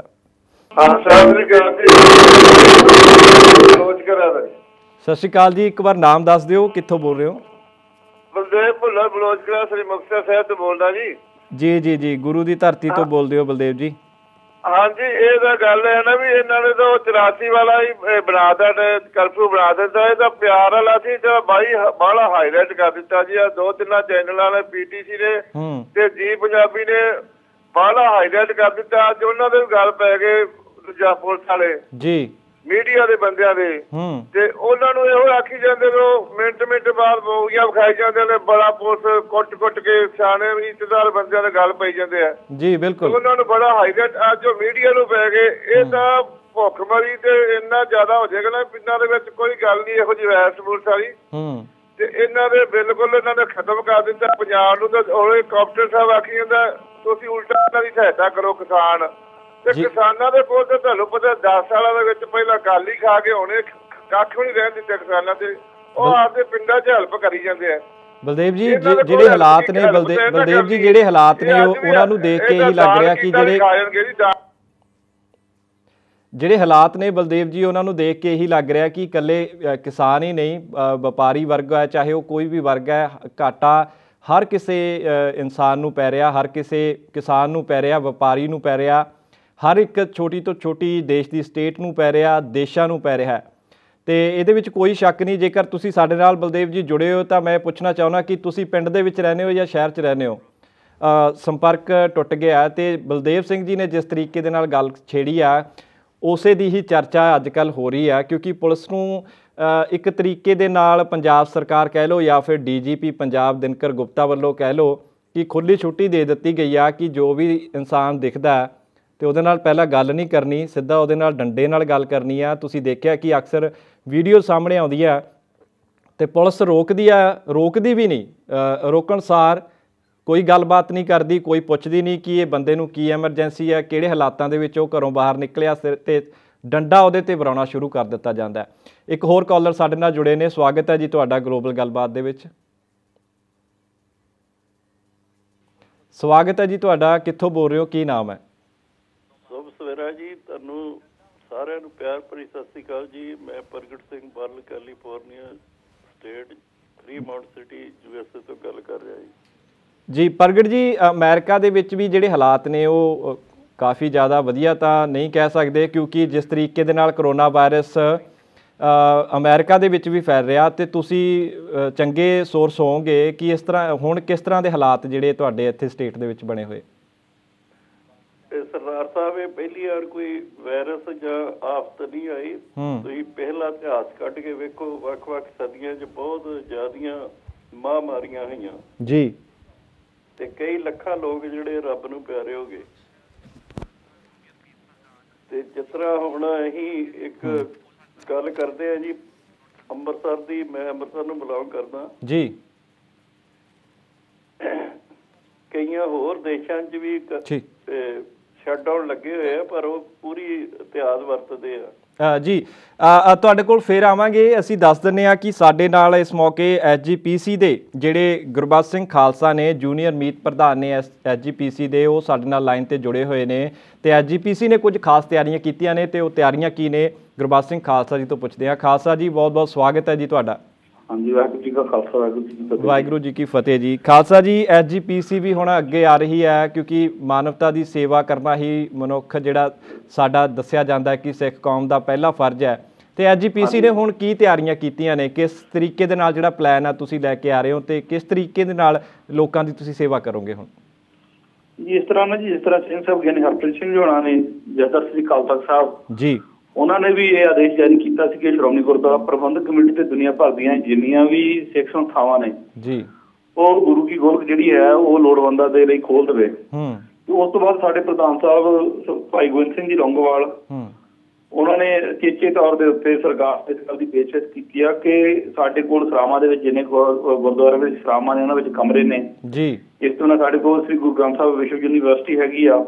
ਸਤਿ ਸ਼੍ਰੀ ਅਕਾਲ ਜੀ। ਇੱਕ ਵਾਰ ਨਾਮ ਦੱਸ ਦਿਓ, ਕਿੱਥੋਂ ਬੋਲ ਰਹੇ ਹੋ? ਬਲਦੇਵ ਭੁੱਲਰ ਬਲੋਚਕਾ ਸ੍ਰੀ ਮੁਕਤਸਰ ਸਾਹਿਬ ਤੋਂ ਬੋਲਦਾ ਜੀ। ਜੀ ਜੀ ਜੀ ਗੁਰੂ ਦੀ ਧਰਤੀ ਤੋਂ ਬੋਲਦੇ ਹੋ ਬਲਦੇਵ ਜੀ। ਹਾਂਜੀ, ਇਹ ਤਾਂ ਗੱਲ ਹੈ ਨਾ ਵੀ ਇਹਨਾਂ ਨੇ ਤਾਂ ਚੁਰਾਸੀ ਵਾਲਾ ਹੀ ਬਣਾ ਦਿੱਤਾ, ਕਰਫਿਊ ਬਣਾ ਦਿੱਤਾ। ਇਹ ਤਾਂ ਪਿਆਰ ਵਾਲਾ ਸੀ ਤਾਂ ਬਾਈ ਬਾਹਲਾ ਹਾਈਲਾਈਟ ਕਰ ਦਿੱਤਾ ਜੀ। ਆ ਦੋ ਤਿੰਨਾਂ ਚੈਨਲਾਂ ਨੇ, ਪੀਟੀਸੀ ਨੇ ਤੇ ਜੀ ਪੰਜਾਬੀ ਨੇ ਬਾਹਲਾ ਹਾਈਲਾਈਟ ਕਰ ਦਿੱਤਾ। ਅੱਜ ਉਹਨਾਂ ਦੇ ਗੱਲ ਪੈ ਗਏ ਦੂਜਾ ਪੁਲਿਸ ਵਾਲੇ ਜੀ, ਮੀਡੀਆ ਦੇ ਬੰਦਿਆਂ ਦੇ, ਤੇ ਉਹਨਾਂ ਨੂੰ ਇਹੋ ਆਖੀ ਜਾਂਦੇ ਨੇ, ਮਿੰਟ ਮਿੰਟ ਬਾਅਦ ਮੂਵੀਆਂ ਵਿਖਾਈ ਜਾਂਦੇ ਨੇ, ਬੜਾ ਪੁਲਿਸ ਕੁੱਟ ਕੁੱਟ ਕੇ ਸਿਆਣੇ ਇੱਜ਼ਤਦਾਰ ਬੰਦਿਆਂ ਦੇ ਗੱਲ ਪਈ ਜਾਂਦੇ ਆ ਜੀ। ਬਿਲਕੁਲ ਉਹਨਾਂ ਨੂੰ ਬੜਾ ਹਾਈਲਾਈਟ ਅੱਜ ਜੋ ਮੀਡੀਆ ਨੂੰ ਪੈ ਗਏ। ਇਹ ਤਾਂ ਭੁੱਖ ਮਰੀ ਤੇ ਇੰਨਾ ਜ਼ਿਆਦਾ ਹੋ ਜਾਏਗਾ ਨਾ, ਪਿੰਡਾਂ ਦੇ ਵਿੱਚ ਕੋਈ ਗੱਲ ਨਹੀਂ ਇਹੋ ਜਿਹੀ ਵੈਸ ਪੁਲਿਸ ਵਾਲੀ, ਤੇ ਇਹਨਾਂ ਦੇ ਬਿਲਕੁਲ ਇਹਨਾਂ ਨੇ ਖਤਮ ਕਰ ਦਿੱਤਾ ਪੰਜਾਬ ਨੂੰ। ਤਾਂ ਉਹ ਕਾਪਟਰ ਸਾਹਿਬ ਆਖੀ ਜਾਂਦਾ ਤੁਸੀਂ ਉਲਟਾ ਇਹਨਾਂ ਦੀ ਸਹਾਇਤਾ ਕਰੋ ਕਿਸਾਨ ਤੇ ਕਿਸਾਨਾਂ ਦੇ ਕੋਲ। ਤਾਂ ਤੁਹਾਨੂੰ ਪਤਾ ਦਸ ਸਾਲਾਂ ਦੇ ਵਿੱਚ ਪਹਿਲਾਂ ਗੱਲ ਹੀ ਖਾ ਕੇ ਹੁਣੇ ਕੱਖ ਵੀ ਨਹੀਂ ਰਹਿਣ ਦਿੱਤੇ ਕਿਸਾਨਾਂ ਤੇ, ਉਹ ਆਪਦੇ ਪਿੰਡਾਂ 'ਚ ਹੈਲਪ ਕਰੀ ਜਾਂਦੇ ਆ। ਬਲਦੇਵ ਜੀ ਜਿਹੜੇ ਹਾਲਾਤ ਨੇ ਬਲਦੇਵ ਬਲਦੇਵ ਜੀ ਜਿਹੜੇ ਹਾਲਾਤ ਨੇ ਉਹਨਾਂ ਨੂੰ ਦੇਖ ਕੇ ਇਹੀ ਲੱਗ ਰਿਹਾ ਕਿ ਜਿਹੜੇ ਜਿਹੜੇ ਹਾਲਾਤ ਨੇ ਬਲਦੇਵ ਜੀ ਉਹਨਾਂ ਨੂੰ ਦੇਖ ਕੇ ਇਹੀ ਲੱਗ ਰਿਹਾ ਕਿ ਇਕੱਲੇ ਕਿਸਾਨ ਹੀ ਨਹੀਂ, ਵਪਾਰੀ ਵਰਗ ਹੈ, ਚਾਹੇ ਉਹ ਕੋਈ ਵੀ ਵਰਗ ਹੈ, ਘਾਟਾ ਹਰ ਕਿਸੇ ਇਨਸਾਨ ਨੂੰ ਪੈ ਰਿਹਾ, ਹਰ ਕਿਸੇ ਕਿਸਾਨ ਨੂੰ ਪੈ ਰਿਹਾ, ਵਪਾਰੀ ਨੂੰ ਪੈ ਰਿਹਾ, ਹਰ ਇੱਕ ਛੋਟੀ ਤੋਂ ਛੋਟੀ ਦੇਸ਼ ਦੀ ਸਟੇਟ ਨੂੰ ਪੈ ਰਿਹਾ, ਦੇਸ਼ਾਂ ਨੂੰ ਪੈ ਰਿਹਾ। ਅਤੇ ਇਹਦੇ ਵਿੱਚ ਕੋਈ ਸ਼ੱਕ ਨਹੀਂ। ਜੇਕਰ ਤੁਸੀਂ ਸਾਡੇ ਨਾਲ ਬਲਦੇਵ ਜੀ ਜੁੜੇ ਹੋ ਤਾਂ ਮੈਂ ਪੁੱਛਣਾ ਚਾਹੁੰਦਾ ਕਿ ਤੁਸੀਂ ਪਿੰਡ ਦੇ ਵਿੱਚ ਰਹਿੰਦੇ ਹੋ ਜਾਂ ਸ਼ਹਿਰ 'ਚ ਰਹਿੰਦੇ ਹੋ? ਸੰਪਰਕ ਟੁੱਟ ਗਿਆ ਅਤੇ ਬਲਦੇਵ ਸਿੰਘ ਜੀ ਨੇ ਜਿਸ ਤਰੀਕੇ ਦੇ ਨਾਲ ਗੱਲ ਛੇੜੀ ਆ ਉਸੇ ਦੀ ਹੀ ਚਰਚਾ ਅੱਜ ਕੱਲ੍ਹ ਹੋ ਰਹੀ ਹੈ, ਕਿਉਂਕਿ ਪੁਲਿਸ ਨੂੰ ਇੱਕ ਤਰੀਕੇ ਦੇ ਨਾਲ ਪੰਜਾਬ ਸਰਕਾਰ ਕਹਿ ਲਓ ਜਾਂ ਫਿਰ ਡੀ ਜੀ ਪੀ ਪੰਜਾਬ ਦਿਨਕਰ ਗੁਪਤਾ ਵੱਲੋਂ ਕਹਿ ਲਓ ਕਿ ਖੁੱਲ੍ਹੀ ਛੁੱਟੀ ਦੇ ਦਿੱਤੀ ਗਈ ਆ ਕਿ ਜੋ ਵੀ ਇਨਸਾਨ ਦਿਖਦਾ ਅਤੇ ਉਹਦੇ ਨਾਲ ਪਹਿਲਾਂ ਗੱਲ ਨਹੀਂ ਕਰਨੀ, ਸਿੱਧਾ ਉਹਦੇ ਨਾਲ ਡੰਡੇ ਨਾਲ ਗੱਲ ਕਰਨੀ ਆ। ਤੁਸੀਂ ਦੇਖਿਆ ਕਿ ਅਕਸਰ ਵੀਡੀਓ ਸਾਹਮਣੇ ਆਉਂਦੀ ਆ ਅਤੇ ਪੁਲਿਸ ਰੋਕਦੀ ਆ, ਰੋਕਦੀ ਵੀ ਨਹੀਂ, ਰੋਕਣ ਸਾਰ ਕੋਈ ਗੱਲਬਾਤ ਨਹੀਂ ਕਰਦੀ, ਕੋਈ ਪੁੱਛਦੀ ਨਹੀਂ ਕਿ ਇਹ ਬੰਦੇ ਨੂੰ ਕੀ ਐਮਰਜੈਂਸੀ ਹੈ, ਕਿਹੜੇ ਹਾਲਾਤਾਂ ਦੇ ਵਿੱਚ ਉਹ ਘਰੋਂ ਬਾਹਰ ਨਿਕਲਿਆ, ਸਿਰ 'ਤੇ ਡੰਡਾ ਉਹਦੇ 'ਤੇ ਵਰਾਉਣਾ ਸ਼ੁਰੂ ਕਰ ਦਿੱਤਾ ਜਾਂਦਾ। ਇੱਕ ਹੋਰ ਕਾਲਰ ਸਾਡੇ ਨਾਲ ਜੁੜੇ ਨੇ। ਸਵਾਗਤ ਹੈ ਜੀ ਤੁਹਾਡਾ ਗਲੋਬਲ ਗੱਲਬਾਤ ਦੇ ਵਿੱਚ। ਸਵਾਗਤ ਹੈ ਜੀ ਤੁਹਾਡਾ। ਕਿੱਥੋਂ ਬੋਲ ਰਹੇ ਹੋ, ਕੀ ਨਾਮ ਹੈ? ਸ਼ੁਭ ਸਵੇਰਾ ਜੀ, ਤੁਹਾਨੂੰ ਸਾਰਿਆਂ ਨੂੰ ਪਿਆਰ ਭਰੀ ਸਤਿ ਸ਼੍ਰੀ ਅਕਾਲ ਜੀ। ਮੈਂ Pargat Singh Baral, California state, Fremont city, U S A ਤੋਂ ਗੱਲ ਕਰ ਰਿਹਾ ਜੀ। ਜੀ ਪ੍ਰਗਟ ਜੀ, ਅਮਰੀਕਾ ਦੇ ਵਿੱਚ ਵੀ ਜਿਹੜੇ ਹਾਲਾਤ ਨੇ ਉਹ ਕਾਫੀ ਜ਼ਿਆਦਾ ਵਧੀਆ ਤਾਂ ਨਹੀਂ ਕਹਿ ਸਕਦੇ, ਕਿਉਂਕਿ ਜਿਸ ਤਰੀਕੇ ਦੇ ਨਾਲ ਕਰੋਨਾ ਵਾਇਰਸ ਅਮਰੀਕਾ ਦੇ ਵਿੱਚ ਵੀ ਫੈਲ ਰਿਹਾ, ਅਤੇ ਤੁਸੀਂ ਚੰਗੇ ਸੋਰਸ ਹੋਵੋਗੇ ਕਿ ਇਸ ਤਰ੍ਹਾਂ ਹੁਣ ਕਿਸ ਤਰ੍ਹਾਂ ਦੇ ਹਾਲਾਤ ਜਿਹੜੇ ਤੁਹਾਡੇ ਇੱਥੇ ਸਟੇਟ ਦੇ ਵਿੱਚ ਬਣੇ ਹੋਏ? ਸਰਦਾਰ ਸਾਹਿਬ, ਇਹ ਪਹਿਲੀ ਵਾਰ ਕੋਈ ਵਾਇਰਸ ਜਾਂ ਆਫਤ ਨਹੀਂ ਆਈ। ਤੁਸੀਂ ਪਹਿਲਾ ਇਤਿਹਾਸ ਕੱਢ ਕੇ ਵੇਖੋ, ਵੱਖ ਵੱਖ ਸਦੀਆਂ 'ਚ ਬਹੁਤ ਜ਼ਿਆਦੀਆਂ ਮਹਾਂਮਾਰੀਆਂ ਹੋਈਆਂ ਜੀ, ਤੇ ਕਈ ਲੱਖਾਂ ਲੋਕ ਜਿਹੜੇ ਰੱਬ ਨੂੰ ਪਿਆਰੇ ਹੋ ਗਏ। ਤੇ ਜਿਸ ਤਰ੍ਹਾਂ ਹੁਣ ਅਸੀਂ ਇੱਕ ਗੱਲ ਕਰਦੇ ਆ ਜੀ ਅੰਮ੍ਰਿਤਸਰ ਦੀ, ਮੈਂ ਅੰਮ੍ਰਿਤਸਰ ਨੂੰ ਬਿਲੋਂਗ ਕਰਦਾ ਜੀ। ਕਈਆਂ ਹੋਰ ਦੇਸ਼ਾਂ 'ਚ ਵੀ ਸ਼ਟਡਾਊਨ ਲੱਗੇ ਹੋਏ ਆ, ਪਰ ਉਹ ਪੂਰੀ ਇਤਿਹਾਸ ਵਰਤਦੇ ਆ ਜੀ। ਤੁਹਾਡੇ ਕੋਲ ਫਿਰ ਆਵਾਂਗੇ। ਅਸੀਂ ਦੱਸ ਦਿੰਦੇ ਹਾਂ ਕਿ ਸਾਡੇ ਨਾਲ ਇਸ ਮੌਕੇ ਐਸ ਜੀ ਪੀ ਸੀ ਦੇ ਜਿਹੜੇ ਗੁਰਬਖਸ਼ ਸਿੰਘ ਖਾਲਸਾ ਨੇ, ਜੂਨੀਅਰ ਮੀਤ ਪ੍ਰਧਾਨ ਨੇ ਐਸ ਜੀ ਪੀ ਸੀ ਦੇ, ਉਹ ਸਾਡੇ ਨਾਲ ਲਾਈਨ 'ਤੇ ਜੁੜੇ ਹੋਏ ਨੇ ਅਤੇ ਐਸ ਜੀ ਪੀ ਸੀ ਨੇ ਕੁਝ ਖਾਸ ਤਿਆਰੀਆਂ ਕੀਤੀਆਂ ਨੇ, ਅਤੇ ਉਹ ਤਿਆਰੀਆਂ ਕੀ ਨੇ ਗੁਰਬਖਸ਼ ਸਿੰਘ ਖਾਲਸਾ ਜੀ ਤੋਂ ਪੁੱਛਦੇ ਹਾਂ। ਖਾਲਸਾ ਜੀ, ਬਹੁਤ ਬਹੁਤ ਸਵਾਗਤ ਹੈ ਜੀ ਤੁਹਾਡਾ। ਹਾਂਜੀ, ਵਾਹਿਗੁਰੂ ਜੀ ਕਾ ਖਾਲਸਾ, ਵਾਹਿਗੁਰੂ ਜੀ ਕੀ ਫਤਿਹ। ਵਾਹਿਗੁਰੂ ਜੀ ਕੀ ਫਤਿਹ ਜੀ। ਖਾਲਸਾ ਜੀ, ਐਸ ਜੀ ਪੀ ਸੀ ਵੀ ਹੁਣ ਅੱਗੇ ਆ ਰਹੀ ਹੈ, ਕਿਉਂਕਿ ਮਾਨਵਤਾ ਦੀ ਸੇਵਾ ਕਰਨਾ ਹੀ ਮਨੁੱਖ ਜਿਹੜਾ ਸਾਡਾ ਦੱਸਿਆ ਜਾਂਦਾ ਕਿ ਸਿੱਖ ਕੌਮ ਦਾ ਪਹਿਲਾ ਫਰਜ਼ ਹੈ, ਅਤੇ ਐਸ ਜੀ ਪੀ ਸੀ ਨੇ ਹੁਣ ਕੀ ਤਿਆਰੀਆਂ ਕੀਤੀਆਂ ਨੇ? ਕਿਸ ਤਰੀਕੇ ਦੇ ਨਾਲ ਜਿਹੜਾ ਪਲਾਨ ਆ ਤੁਸੀਂ ਲੈ ਕੇ ਆ ਰਹੇ ਹੋ, ਅਤੇ ਕਿਸ ਤਰੀਕੇ ਦੇ ਨਾਲ ਲੋਕਾਂ ਦੀ ਤੁਸੀਂ ਸੇਵਾ ਕਰੋਗੇ ਹੁਣ? ਜੀ ਇਸ ਤਰ੍ਹਾਂ ਨਾ ਜੀ, ਜਿਸ ਤਰ੍ਹਾਂ ਸਿੰਘ ਸਾਹਿਬ ਗਿਆਨੀ ਹਰਪ੍ਰੀਤ ਸਿੰਘ ਜੀ ਹੋਣਾ ਨੇ ਜਥੇਦਾਰ ਸ੍ਰੀ ਅਕਾਲ ਤਖਤ ਸਾਹਿਬ ਜੀ, ਉਹਨਾਂ ਨੇ ਵੀ ਇਹ ਆਦੇਸ਼ ਜਾਰੀ ਕੀਤਾ ਸੀ ਕਿ ਸ਼੍ਰੋਮਣੀ ਗੁਰਦੁਆਰਾ ਪ੍ਰਬੰਧਕ ਕਮੇਟੀ ਤੇ ਦੁਨੀਆ ਭਰ ਦੀਆਂ ਜਿੰਨੀਆਂ ਵੀ ਸਿੱਖ ਸੰਸਥਾਵਾਂ ਨੇ ਜੀ, ਉਹ ਗੁਰੂ ਕੀ ਗੋਲਕ ਜਿਹੜੀ ਹੈ ਉਹ ਲੋੜਵੰਦਾਂ ਦੇ ਲਈ ਖੋਲ ਦੇਵੇ। ਉਸ ਤੋਂ ਬਾਅਦ ਸਾਡੇ ਪ੍ਰਧਾਨ ਸਾਹਿਬ ਭਾਈ ਗੋਬਿੰਦ ਸਿੰਘ ਜੀ ਲੌਂਗੋਵਾਲ, ਉਹਨਾਂ ਨੇ ਚੇਚੇ ਤੌਰ ਦੇ ਉੱਤੇ ਸਰਕਾਰ ਇਸ ਗੱਲ ਦੀ ਪੇਸ਼ਕਸ਼ ਕੀਤੀ ਆ ਕਿ ਸਾਡੇ ਕੋਲ ਸਰਾਵਾਂ ਦੇ ਵਿੱਚ ਜਿੰਨੇ ਗੁਰਦੁਆਰੇ ਵਿੱਚ ਸਰਾਵਾਂ ਨੇ ਉਹਨਾਂ ਵਿੱਚ ਕਮਰੇ ਨੇ ਜੀ, ਇਸ ਤੋਂ ਨਾਲ ਸਾਡੇ ਕੋਲ ਸ੍ਰੀ ਗੁਰੂ ਗ੍ਰੰਥ ਸਾਹਿਬ ਵਿਸ਼ਵ ਯੂਨੀਵਰਸਿਟੀ ਹੈਗੀ ਆ,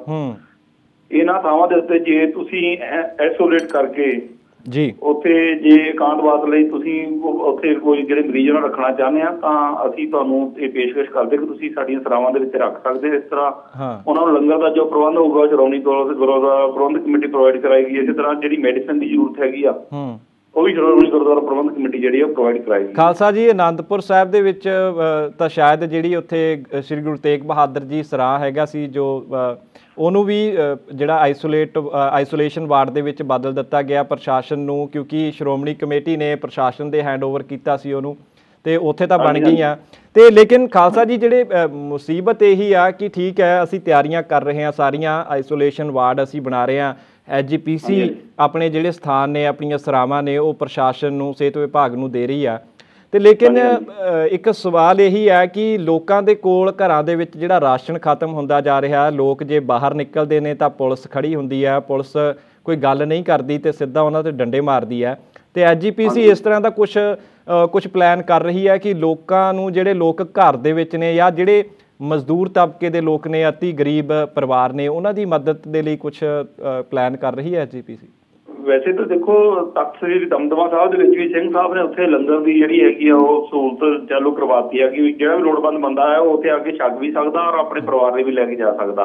ਇਹਨਾਂ ਥਾਵਾਂ ਦੇ ਉੱਤੇ ਜੇ ਤੁਸੀਂ ਐਸੋਲੇਟ ਕਰਕੇ ਜੀ ਉੱਥੇ ਜੇ ਇਕਾਂਤਵਾਸ ਲਈ ਤੁਸੀਂ ਉੱਥੇ ਕੋਈ ਜਿਹੜੇ ਮਰੀਜ਼ ਨੂੰ ਰੱਖਣਾ ਚਾਹੁੰਦੇ ਆ ਤਾਂ ਅਸੀਂ ਤੁਹਾਨੂੰ ਇਹ ਪੇਸ਼ਕਸ਼ ਕਰਦੇ ਕਿ ਤੁਸੀਂ ਸਾਡੀਆਂ ਸਰਾਵਾਂ ਦੇ ਵਿੱਚ ਰੱਖ ਸਕਦੇ। ਇਸ ਤਰ੍ਹਾਂ ਉਹਨਾਂ ਨੂੰ ਲੰਗਰ ਦਾ ਜੋ ਪ੍ਰਬੰਧ ਹੋਊਗਾ ਸ਼੍ਰੋਮਣੀ ਗੁਰਦੁਆਰਾ ਪ੍ਰਬੰਧਕ ਕਮੇਟੀ ਪ੍ਰੋਵਾਈਡ ਕਰਾਏਗੀ। ਇਸੇ ਤਰ੍ਹਾਂ ਜਿਹੜੀ ਮੈਡੀਸਨ ਦੀ ਜ਼ਰੂਰਤ ਹੈਗੀ ਆ ਉਹ ਵੀ ਸ਼੍ਰੋਮਣੀ ਗੁਰਦੁਆਰਾ ਪ੍ਰਬੰਧਕ ਕਮੇਟੀ ਜਿਹੜੀ ਆ ਪ੍ਰੋਵਾਈਡ ਕਰਾਏਗੀ। ਖਾਲਸਾ ਜੀ, ਅਨੰਦਪੁਰ ਸਾਹਿਬ ਦੇ ਵਿੱਚ ਤਾਂ ਸ਼ਾਇਦ ਜਿਹੜੀ ਉੱਥੇ ਸ੍ਰੀ ਗੁਰੂ ਤੇਗ ਬਹਾਦਰ ਜੀ ਸਰਾਂ ਹੈਗਾ ਸੀ ਜੋ ਉਹਨੂੰ ਵੀ ਜਿਹੜਾ ਆਈਸੋਲੇਟ ਆਈਸੋਲੇਸ਼ਨ ਵਾਰਡ ਦੇ ਵਿੱਚ ਬਦਲ ਦਿੱਤਾ ਗਿਆ ਪ੍ਰਸ਼ਾਸਨ ਨੂੰ, ਕਿਉਂਕਿ ਸ਼੍ਰੋਮਣੀ ਕਮੇਟੀ ਨੇ ਪ੍ਰਸ਼ਾਸਨ ਦੇ ਹੈਂਡਓਵਰ ਕੀਤਾ ਸੀ ਉਹਨੂੰ, ਤੇ ਉੱਥੇ ਤਾਂ ਬਣ ਗਈਆਂ। ਤੇ ਲੇਕਿਨ ਖਾਲਸਾ ਜੀ ਜਿਹੜੇ ਮੁਸੀਬਤ ਇਹੀ ਆ ਕਿ ਠੀਕ ਹੈ ਅਸੀਂ ਤਿਆਰੀਆਂ ਕਰ ਰਹੇ ਹਾਂ, ਸਾਰੀਆਂ ਆਈਸੋਲੇਸ਼ਨ ਵਾਰਡ ਅਸੀਂ ਬਣਾ ਰਹੇ ਹਾਂ, ਐਚ ਜੀ ਪੀ ਸੀ ਆਪਣੇ ਜਿਹੜੇ ਸਥਾਨ ਨੇ ਆਪਣੀਆਂ ਸਰਾਵਾਂ ਨੇ ਉਹ ਪ੍ਰਸ਼ਾਸਨ ਨੂੰ ਸਿਹਤ ਵਿਭਾਗ ਨੂੰ ਦੇ ਰਹੀ ਆ, ਤੇ ਲੇਕਿਨ ਇੱਕ ਸਵਾਲ ਇਹੀ ਹੈ ਕਿ ਲੋਕਾਂ ਦੇ ਕੋਲ ਘਰਾਂ ਦੇ ਵਿੱਚ ਜਿਹੜਾ ਰਾਸ਼ਨ ਖਤਮ ਹੁੰਦਾ ਜਾ ਰਿਹਾ, ਲੋਕ ਜੇ ਬਾਹਰ ਨਿਕਲਦੇ ਨੇ ਤਾਂ ਪੁਲਿਸ ਖੜੀ ਹੁੰਦੀ ਹੈ, ਪੁਲਿਸ ਕੋਈ ਗੱਲ ਨਹੀਂ ਕਰਦੀ ਤੇ ਸਿੱਧਾ ਉਹਨਾਂ ਤੇ ਡੰਡੇ ਮਾਰਦੀ ਹੈ, ਤੇ ਐਚ ਜੀ ਪੀ ਸੀ ਇਸ ਤਰ੍ਹਾਂ ਦਾ ਕੁਛ ਕੁਛ ਪਲਾਨ ਕਰ ਰਹੀ ਹੈ ਕਿ ਲੋਕਾਂ ਨੂੰ ਜਿਹੜੇ ਲੋਕ ਘਰ ਦੇ ਵਿੱਚ ਨੇ ਜਾਂ ਜਿਹੜੇ ਮਜ਼ਦੂਰ ਤਬਕੇ ਦੇ ਲੋਕ ਨੇ, ਅਤੀ ਗਰੀਬ ਪਰਿਵਾਰ ਨੇ, ਉਹਨਾਂ ਦੀ ਮਦਦ ਦੇ ਲਈ ਕੁਛ ਪਲਾਨ ਕਰ ਰਹੀ ਹੈ ਐਚ ਜੀ ਪੀ ਸੀ? ਵੈਸੇ ਤਾਂ ਦੇਖੋ ਤਖਤ ਸ੍ਰੀ ਦਮਦਮਾ ਸਾਹਿਬ ਦੇ ਵਿੱਚ ਵੀ ਸਿੰਘ ਸਾਹਿਬ ਨੇ ਉੱਥੇ ਲੰਗਰ ਦੀ ਜਿਹੜੀ ਹੈਗੀ ਆ ਉਹ ਸਹੂਲਤ ਚਾਲੂ ਕਰਵਾਤੀ ਹੈ ਕਿ ਜਿਹੜਾ ਵੀ ਲੋੜਵੰਦ ਬੰਦਾ ਹੈ ਉਹ ਉੱਥੇ ਆ ਕੇ ਛਕ ਵੀ ਸਕਦਾ ਔਰ ਆਪਣੇ ਪਰਿਵਾਰ ਦੇ ਵੀ ਲੈ ਕੇ ਜਾ ਸਕਦਾ।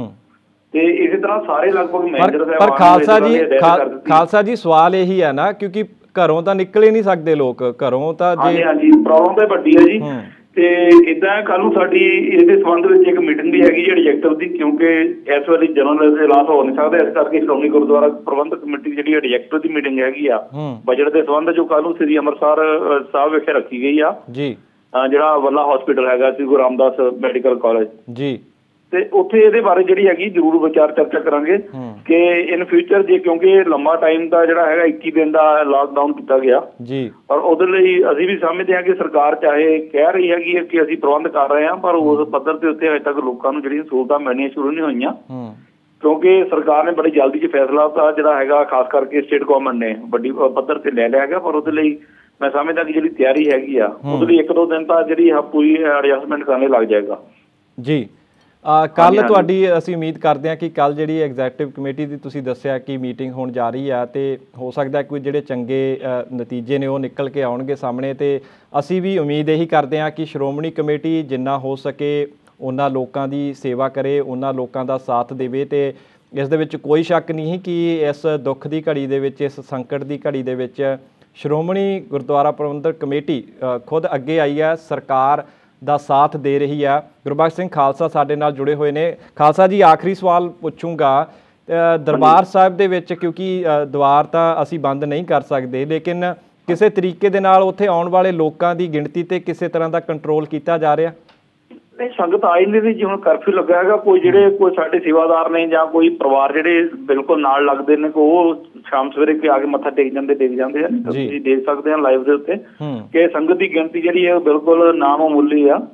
ਤੇ ਇਸੇ ਤਰ੍ਹਾਂ ਸਾਰੇ ਲਗਭਗ ਮੈਨੇਜਰ ਸਾਹਿਬ। ਪਰ ਖਾਲਸਾ ਜੀ ਖਾਲਸਾ ਜੀ ਸਵਾਲ ਇਹੀ ਹੈ ਨਾ, ਕਿਉਂਕਿ ਘਰੋਂ ਤਾਂ ਨਿਕਲ ਹੀ ਨਹੀਂ ਸਕਦੇ ਲੋਕ, ਘਰੋਂ ਤਾਂ ਹਾਂਜੀ ਹਾਂਜੀ ਪ੍ਰੋਬਲਮ ਤਾਂ ਵੱਡੀ ਹੈ ਜੀ। ਤੇ ਇਦਾਂ ਕੱਲ ਨੂੰ ਸਾਡੀ ਇਹਦੇ ਸੰਬੰਧ ਵਿੱਚ ਇੱਕ ਮੀਟਿੰਗ ਵੀ ਹੈਗੀ ਜਿਹੜੀ ਐਗਜ਼ੈਕਟਿਵ ਦੀ, ਕਿਉਂਕਿ ਇਸ ਵਾਰੀ ਜਨਰਲ ਇਜਲਾਸ ਹੋ ਨਹੀਂ ਸਕਦਾ, ਇਸ ਕਰਕੇ ਸ਼੍ਰੋਮਣੀ ਗੁਰਦੁਆਰਾ ਪ੍ਰਬੰਧਕ ਕਮੇਟੀ ਜਿਹੜੀ ਐਗਜ਼ੈਕਟਿਵ ਦੀ ਮੀਟਿੰਗ ਹੈਗੀ ਆ ਬਜਟ ਦੇ ਸੰਬੰਧ ਜੋ ਕੱਲ ਨੂੰ ਸ੍ਰੀ ਅੰਮ੍ਰਿਤਸਰ ਸਾਹਿਬ ਵਿਖੇ ਰੱਖੀ ਗਈ ਆ ਜੀ, ਜਿਹੜਾ ਵੱਲਾ ਹਸਪੀਟਲ ਹੈਗਾ ਸ੍ਰੀ ਗੁਰੂ ਰਾਮਦਾਸ ਮੈਡੀਕਲ ਕਾਲਜ ਜੀ, ਤੇ ਉੱਥੇ ਇਹਦੇ ਬਾਰੇ ਜਿਹੜੀ ਹੈਗੀ ਜ਼ਰੂਰ ਵਿਚਾਰ ਚਰਚਾ ਕਰਾਂਗੇ ਕਿ ਇਨ ਫਿਊਚਰ ਜੇ, ਕਿਉਂਕਿ ਲੰਮਾ ਟਾਈਮ ਦਾ ਜਿਹੜਾ ਹੈਗਾ ਇੱਕੀ ਦਿਨ ਦਾ ਲਾਕਡਾਊਨ ਕੀਤਾ ਗਿਆ ਜੀ, ਔਰ ਉਹਦੇ ਲਈ ਅਸੀਂ ਵੀ ਸਮਝਦੇ ਹਾਂ ਕਿ ਸਰਕਾਰ ਚਾਹੇ ਕਹਿ ਰਹੀ ਹੈਗੀ ਕਿ ਅਸੀਂ ਪ੍ਰਬੰਧ ਕਰ ਰਹੇ ਹਾਂ ਪਰ ਉਸ ਪੱਧਰ ਦੇ ਉੱਤੇ ਅਜੇ ਤੱਕ ਲੋਕਾਂ ਨੂੰ ਜਿਹੜੀਆਂ ਸਹੂਲਤਾਂ ਮਿਲਣੀਆਂ ਸ਼ੁਰੂ ਨਹੀਂ ਹੋਈਆਂ, ਕਿਉਂਕਿ ਸਰਕਾਰ ਨੇ ਬੜੀ ਜਲਦੀ 'ਚ ਫੈਸਲਾ ਤਾਂ ਜਿਹੜਾ ਹੈਗਾ ਖਾਸ ਕਰਕੇ ਸਟੇਟ ਗੌਰਮੈਂਟ ਨੇ ਵੱਡੀ ਪੱਧਰ ਤੇ ਲੈ ਲਿਆ ਹੈਗਾ, ਪਰ ਉਹਦੇ ਲਈ ਮੈਂ ਸਮਝਦਾ ਕਿ ਜਿਹੜੀ ਤਿਆਰੀ ਹੈਗੀ ਆ ਉਹਦੇ ਲਈ ਇੱਕ ਦੋ ਦਿਨ ਤਾਂ ਜਿਹੜੀ ਪੂਰੀ ਐਡਜਸਟਮੈਂਟ ਕਰਨੇ ਲੱਗ ਜਾਏਗਾ ਜੀ। ਕੱਲ ਤੁਹਾਡੀ ਅਸੀਂ ਉਮੀਦ ਕਰਦੇ ਹਾਂ ਕਿ ਕੱਲ ਜਿਹੜੀ ਐਗਜ਼ੈਕਟਿਵ ਕਮੇਟੀ ਦੀ ਤੁਸੀਂ ਦੱਸਿਆ ਕਿ ਮੀਟਿੰਗ ਹੋਣ ਜਾ ਰਹੀ ਆ, ਤੇ ਹੋ ਸਕਦਾ ਕੋਈ ਜਿਹੜੇ ਚੰਗੇ ਨਤੀਜੇ ਨੇ ਉਹ ਨਿਕਲ ਕੇ ਆਉਣਗੇ ਸਾਹਮਣੇ, ਤੇ ਅਸੀਂ ਵੀ ਉਮੀਦ ਇਹੀ ਕਰਦੇ ਹਾਂ ਕਿ ਸ਼੍ਰੋਮਣੀ ਕਮੇਟੀ ਜਿੰਨਾ ਹੋ ਸਕੇ ਉਹਨਾਂ ਲੋਕਾਂ ਦੀ ਸੇਵਾ ਕਰੇ, ਉਹਨਾਂ ਲੋਕਾਂ ਦਾ ਸਾਥ ਦੇਵੇ, ਤੇ ਇਸ ਦੇ ਵਿੱਚ ਕੋਈ ਸ਼ੱਕ ਨਹੀਂ ਕਿ ਇਸ ਦੁੱਖ ਦੀ ਘੜੀ ਦੇ ਵਿੱਚ, ਇਸ ਸੰਕਟ ਦੀ ਘੜੀ ਦੇ ਵਿੱਚ ਸ਼੍ਰੋਮਣੀ ਗੁਰਦੁਆਰਾ ਪ੍ਰਬੰਧਕ ਕਮੇਟੀ ਖੁਦ ਅੱਗੇ ਆਈ ਹੈ, ਸਰਕਾਰ ਦਾ ਸਾਥ ਦੇ ਰਹੀ ਹੈ। ਗੁਰਬਖਸ਼ ਸਿੰਘ ਖਾਲਸਾ ਸਾਡੇ ਨਾਲ ਜੁੜੇ ਹੋਏ ਨੇ। ਖਾਲਸਾ ਜੀ, ਆਖਰੀ ਸਵਾਲ ਪੁੱਛੂੰਗਾ, ਦਰਬਾਰ ਸਾਹਿਬ ਦੇ ਵਿੱਚ ਕਿਉਂਕਿ ਦੁਆਰ ਤਾਂ ਅਸੀਂ ਬੰਦ ਨਹੀਂ ਕਰ ਸਕਦੇ, ਲੇਕਿਨ ਕਿਸੇ ਤਰੀਕੇ ਦੇ ਨਾਲ ਉੱਥੇ ਆਉਣ ਵਾਲੇ ਲੋਕਾਂ ਦੀ ਗਿਣਤੀ ਤੇ ਕਿਸੇ ਤਰ੍ਹਾਂ ਦਾ ਕੰਟਰੋਲ ਕੀਤਾ ਜਾ ਰਿਹਾ? ਨਹੀਂ, ਸੰਗਤ ਆਈ ਨਹੀਂ ਜੀ, ਹੁਣ ਕਰਫਿਊ ਲੱਗਾ ਹੈਗਾ, ਕੋਈ ਜਿਹੜੇ ਕੋਈ ਸਾਡੇ ਸੇਵਾਦਾਰ ਨੇ ਜਾਂ ਕੋਈ ਪਰਿਵਾਰ ਜਿਹੜੇ ਬਿਲਕੁਲ ਨਾਲ ਲੱਗਦੇ ਨੇ ਉਹ ਸ਼ਾਮ ਸਵੇਰੇ ਆ ਕੇ ਮੱਥਾ ਟੇਕ ਜਾਂਦੇ ਟੇਕ ਜਾਂਦੇ ਆ। ਤੁਸੀਂ ਦੇਖ ਸਕਦੇ ਆ ਲਾਈਵ ਦੇ ਉੱਤੇ ਕਿ ਸੰਗਤ ਦੀ ਗਿਣਤੀ ਜਿਹੜੀ ਹੈ ਉਹ ਬਿਲਕੁਲ ਨਾਮਾਮੂਲੀ ਆ,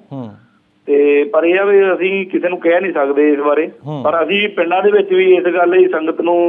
ਤੇ ਪਰ ਇਹ ਆ ਵੀ ਅਸੀਂ ਕਿਸੇ ਨੂੰ ਕਹਿ ਨਹੀਂ ਸਕਦੇ ਇਸ ਬਾਰੇ, ਪਰ ਅਸੀਂ ਪਿੰਡਾਂ ਦੇ ਵਿੱਚ ਵੀ ਇਸ ਗੱਲ ਲਈ ਸੰਗਤ ਨੂੰ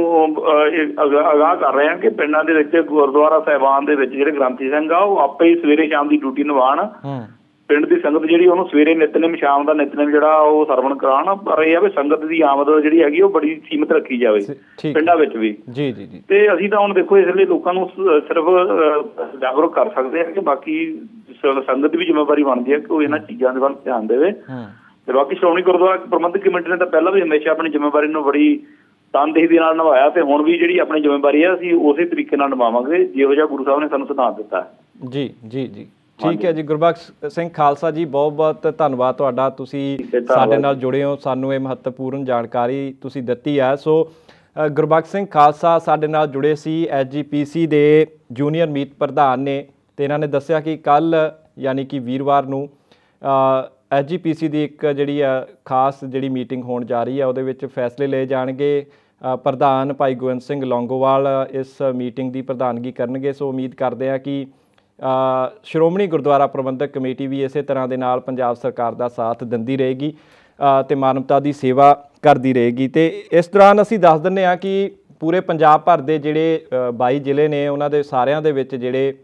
ਅਗਾਹ ਕਰ ਰਹੇ ਹਾਂ ਕਿ ਪਿੰਡਾਂ ਦੇ ਵਿੱਚ ਗੁਰਦੁਆਰਾ ਸਾਹਿਬਾਨ ਦੇ ਵਿੱਚ ਜਿਹੜੇ ਗ੍ਰੰਥੀ ਸਿੰਘ ਆ ਉਹ ਆਪੇ ਹੀ ਸਵੇਰੇ ਸ਼ਾਮ ਦੀ ਡਿਊਟੀ ਨਿਭਾਉਣ, ਪਿੰਡ ਦੀ ਸੰਗਤ ਜਿਹੜੀ ਉਹਨੂੰ ਸਵੇਰੇ ਨਿਤਨੇਮ, ਸ਼ਾਮ ਦਾ ਨਿਤਨੇਮ ਜਿਹੜਾ ਉਹ ਸਰਵਣ ਕਰਾਉਣ, ਪਰ ਇਹ ਆ ਵੀ ਸੰਗਤ ਦੀ ਆਮਦ ਜਿਹੜੀ ਹੈਗੀ ਉਹ ਬੜੀ ਸੀਮਿਤ ਰੱਖੀ ਜਾਵੇ ਪਿੰਡਾਂ ਵਿੱਚ ਵੀ ਜੀ ਜੀ ਜੀ। ਤੇ ਅਸੀਂ ਤਾਂ ਹੁਣ ਦੇਖੋ ਇਸ ਲਈ ਲੋਕਾਂ ਨੂੰ ਸਿਰਫ ਜਾਗਰੂਕ ਕਰ ਸਕਦੇ ਹਾਂ ਕਿ ਬਾਕੀ ਸੰਗਤ ਦੀ ਜ਼ਿੰਮੇਵਾਰੀ ਬਣਦੀ ਹੈ ਕਿ ਉਹ ਇਹਨਾਂ ਚੀਜ਼ਾਂ ਦੇ ਵੱਲ ਧਿਆਨ ਦੇਵੇ, ਤੇ ਬਾਕੀ ਸ਼੍ਰੋਮਣੀ ਗੁਰਦੁਆਰਾ ਪ੍ਰਬੰਧਕ ਕਮੇਟੀ ਨੇ ਤਾਂ ਪਹਿਲਾਂ ਵੀ ਹਮੇਸ਼ਾ ਆਪਣੀ ਜ਼ਿੰਮੇਵਾਰੀ ਨੂੰ ਬੜੀ ਤਨਦੇਹੀ ਦੇ ਨਾਲ ਨਿਭਾਇਆ, ਤੇ ਹੁਣ ਵੀ ਜਿਹੜੀ ਆਪਣੀ ਜ਼ਿੰਮੇਵਾਰੀ ਹੈ ਅਸੀਂ ਉਸੇ ਤਰੀਕੇ ਨਾਲ ਨਿਭਾਵਾਂਗੇ ਜਿਹੋ ਜਿਹਾ ਗੁਰੂ ਸਾਹਿਬ ਨੇ ਸਾਨੂੰ ਸਿਧਾਂਤ ਦਿੱਤਾ ਹੈ ਜੀ ਜੀ ਜੀ। ਠੀਕ ਹੈ ਜੀ, ਗੁਰਬਖਸ਼ ਸਿੰਘ ਖਾਲਸਾ ਜੀ, ਬਹੁਤ ਬਹੁਤ ਧੰਨਵਾਦ ਤੁਹਾਡਾ, ਤੁਸੀਂ ਸਾਡੇ ਨਾਲ ਜੁੜੇ ਹੋ, ਸਾਨੂੰ ਇਹ ਮਹੱਤਵਪੂਰਨ ਜਾਣਕਾਰੀ ਤੁਸੀਂ ਦਿੱਤੀ ਹੈ। ਸੋ ਗੁਰਬਖਸ਼ ਸਿੰਘ ਖਾਲਸਾ ਸਾਡੇ ਨਾਲ ਜੁੜੇ ਸੀ, ਐਚ ਜੀ ਪੀ ਸੀ ਦੇ ਜੂਨੀਅਰ ਮੀਤ ਪ੍ਰਧਾਨ ਨੇ, ਤੇ ਇਹਨਾਂ ਨੇ ਦੱਸਿਆ ਕਿ ਕੱਲ੍ਹ ਯਾਨੀ ਕਿ ਵੀਰਵਾਰ ਨੂੰ ਐਸ ਜੀ ਪੀ ਸੀ ਦੀ ਇੱਕ ਜਿਹੜੀ ਆ ਖਾਸ ਜਿਹੜੀ ਮੀਟਿੰਗ ਹੋਣ ਜਾ ਰਹੀ ਹੈ, ਉਹਦੇ ਵਿੱਚ ਫੈਸਲੇ ਲਏ ਜਾਣਗੇ। ਪ੍ਰਧਾਨ ਭਾਈ ਗੋਬਿੰਦ ਸਿੰਘ ਲੌਂਗੋਵਾਲ ਇਸ ਮੀਟਿੰਗ ਦੀ ਪ੍ਰਧਾਨਗੀ ਕਰਨਗੇ। ਸੋ ਉਮੀਦ ਕਰਦੇ ਹਾਂ ਕਿ ਸ਼੍ਰੋਮਣੀ ਗੁਰਦੁਆਰਾ ਪ੍ਰਬੰਧਕ ਕਮੇਟੀ ਵੀ ਇਸੇ ਤਰ੍ਹਾਂ ਦੇ ਨਾਲ ਪੰਜਾਬ ਸਰਕਾਰ ਦਾ ਸਾਥ ਦਿੰਦੀ ਰਹੇਗੀ ਅਤੇ ਮਾਨਵਤਾ ਦੀ ਸੇਵਾ ਕਰਦੀ ਰਹੇਗੀ। ਅਤੇ ਇਸ ਦੌਰਾਨ ਅਸੀਂ ਦੱਸ ਦਿੰਦੇ ਹਾਂ ਕਿ ਪੂਰੇ ਪੰਜਾਬ ਭਰ ਦੇ ਜਿਹੜੇ ਬਾਈ ਜ਼ਿਲ੍ਹੇ ਨੇ ਉਹਨਾਂ ਦੇ ਸਾਰਿਆਂ ਦੇ ਵਿੱਚ ਜਿਹੜੇ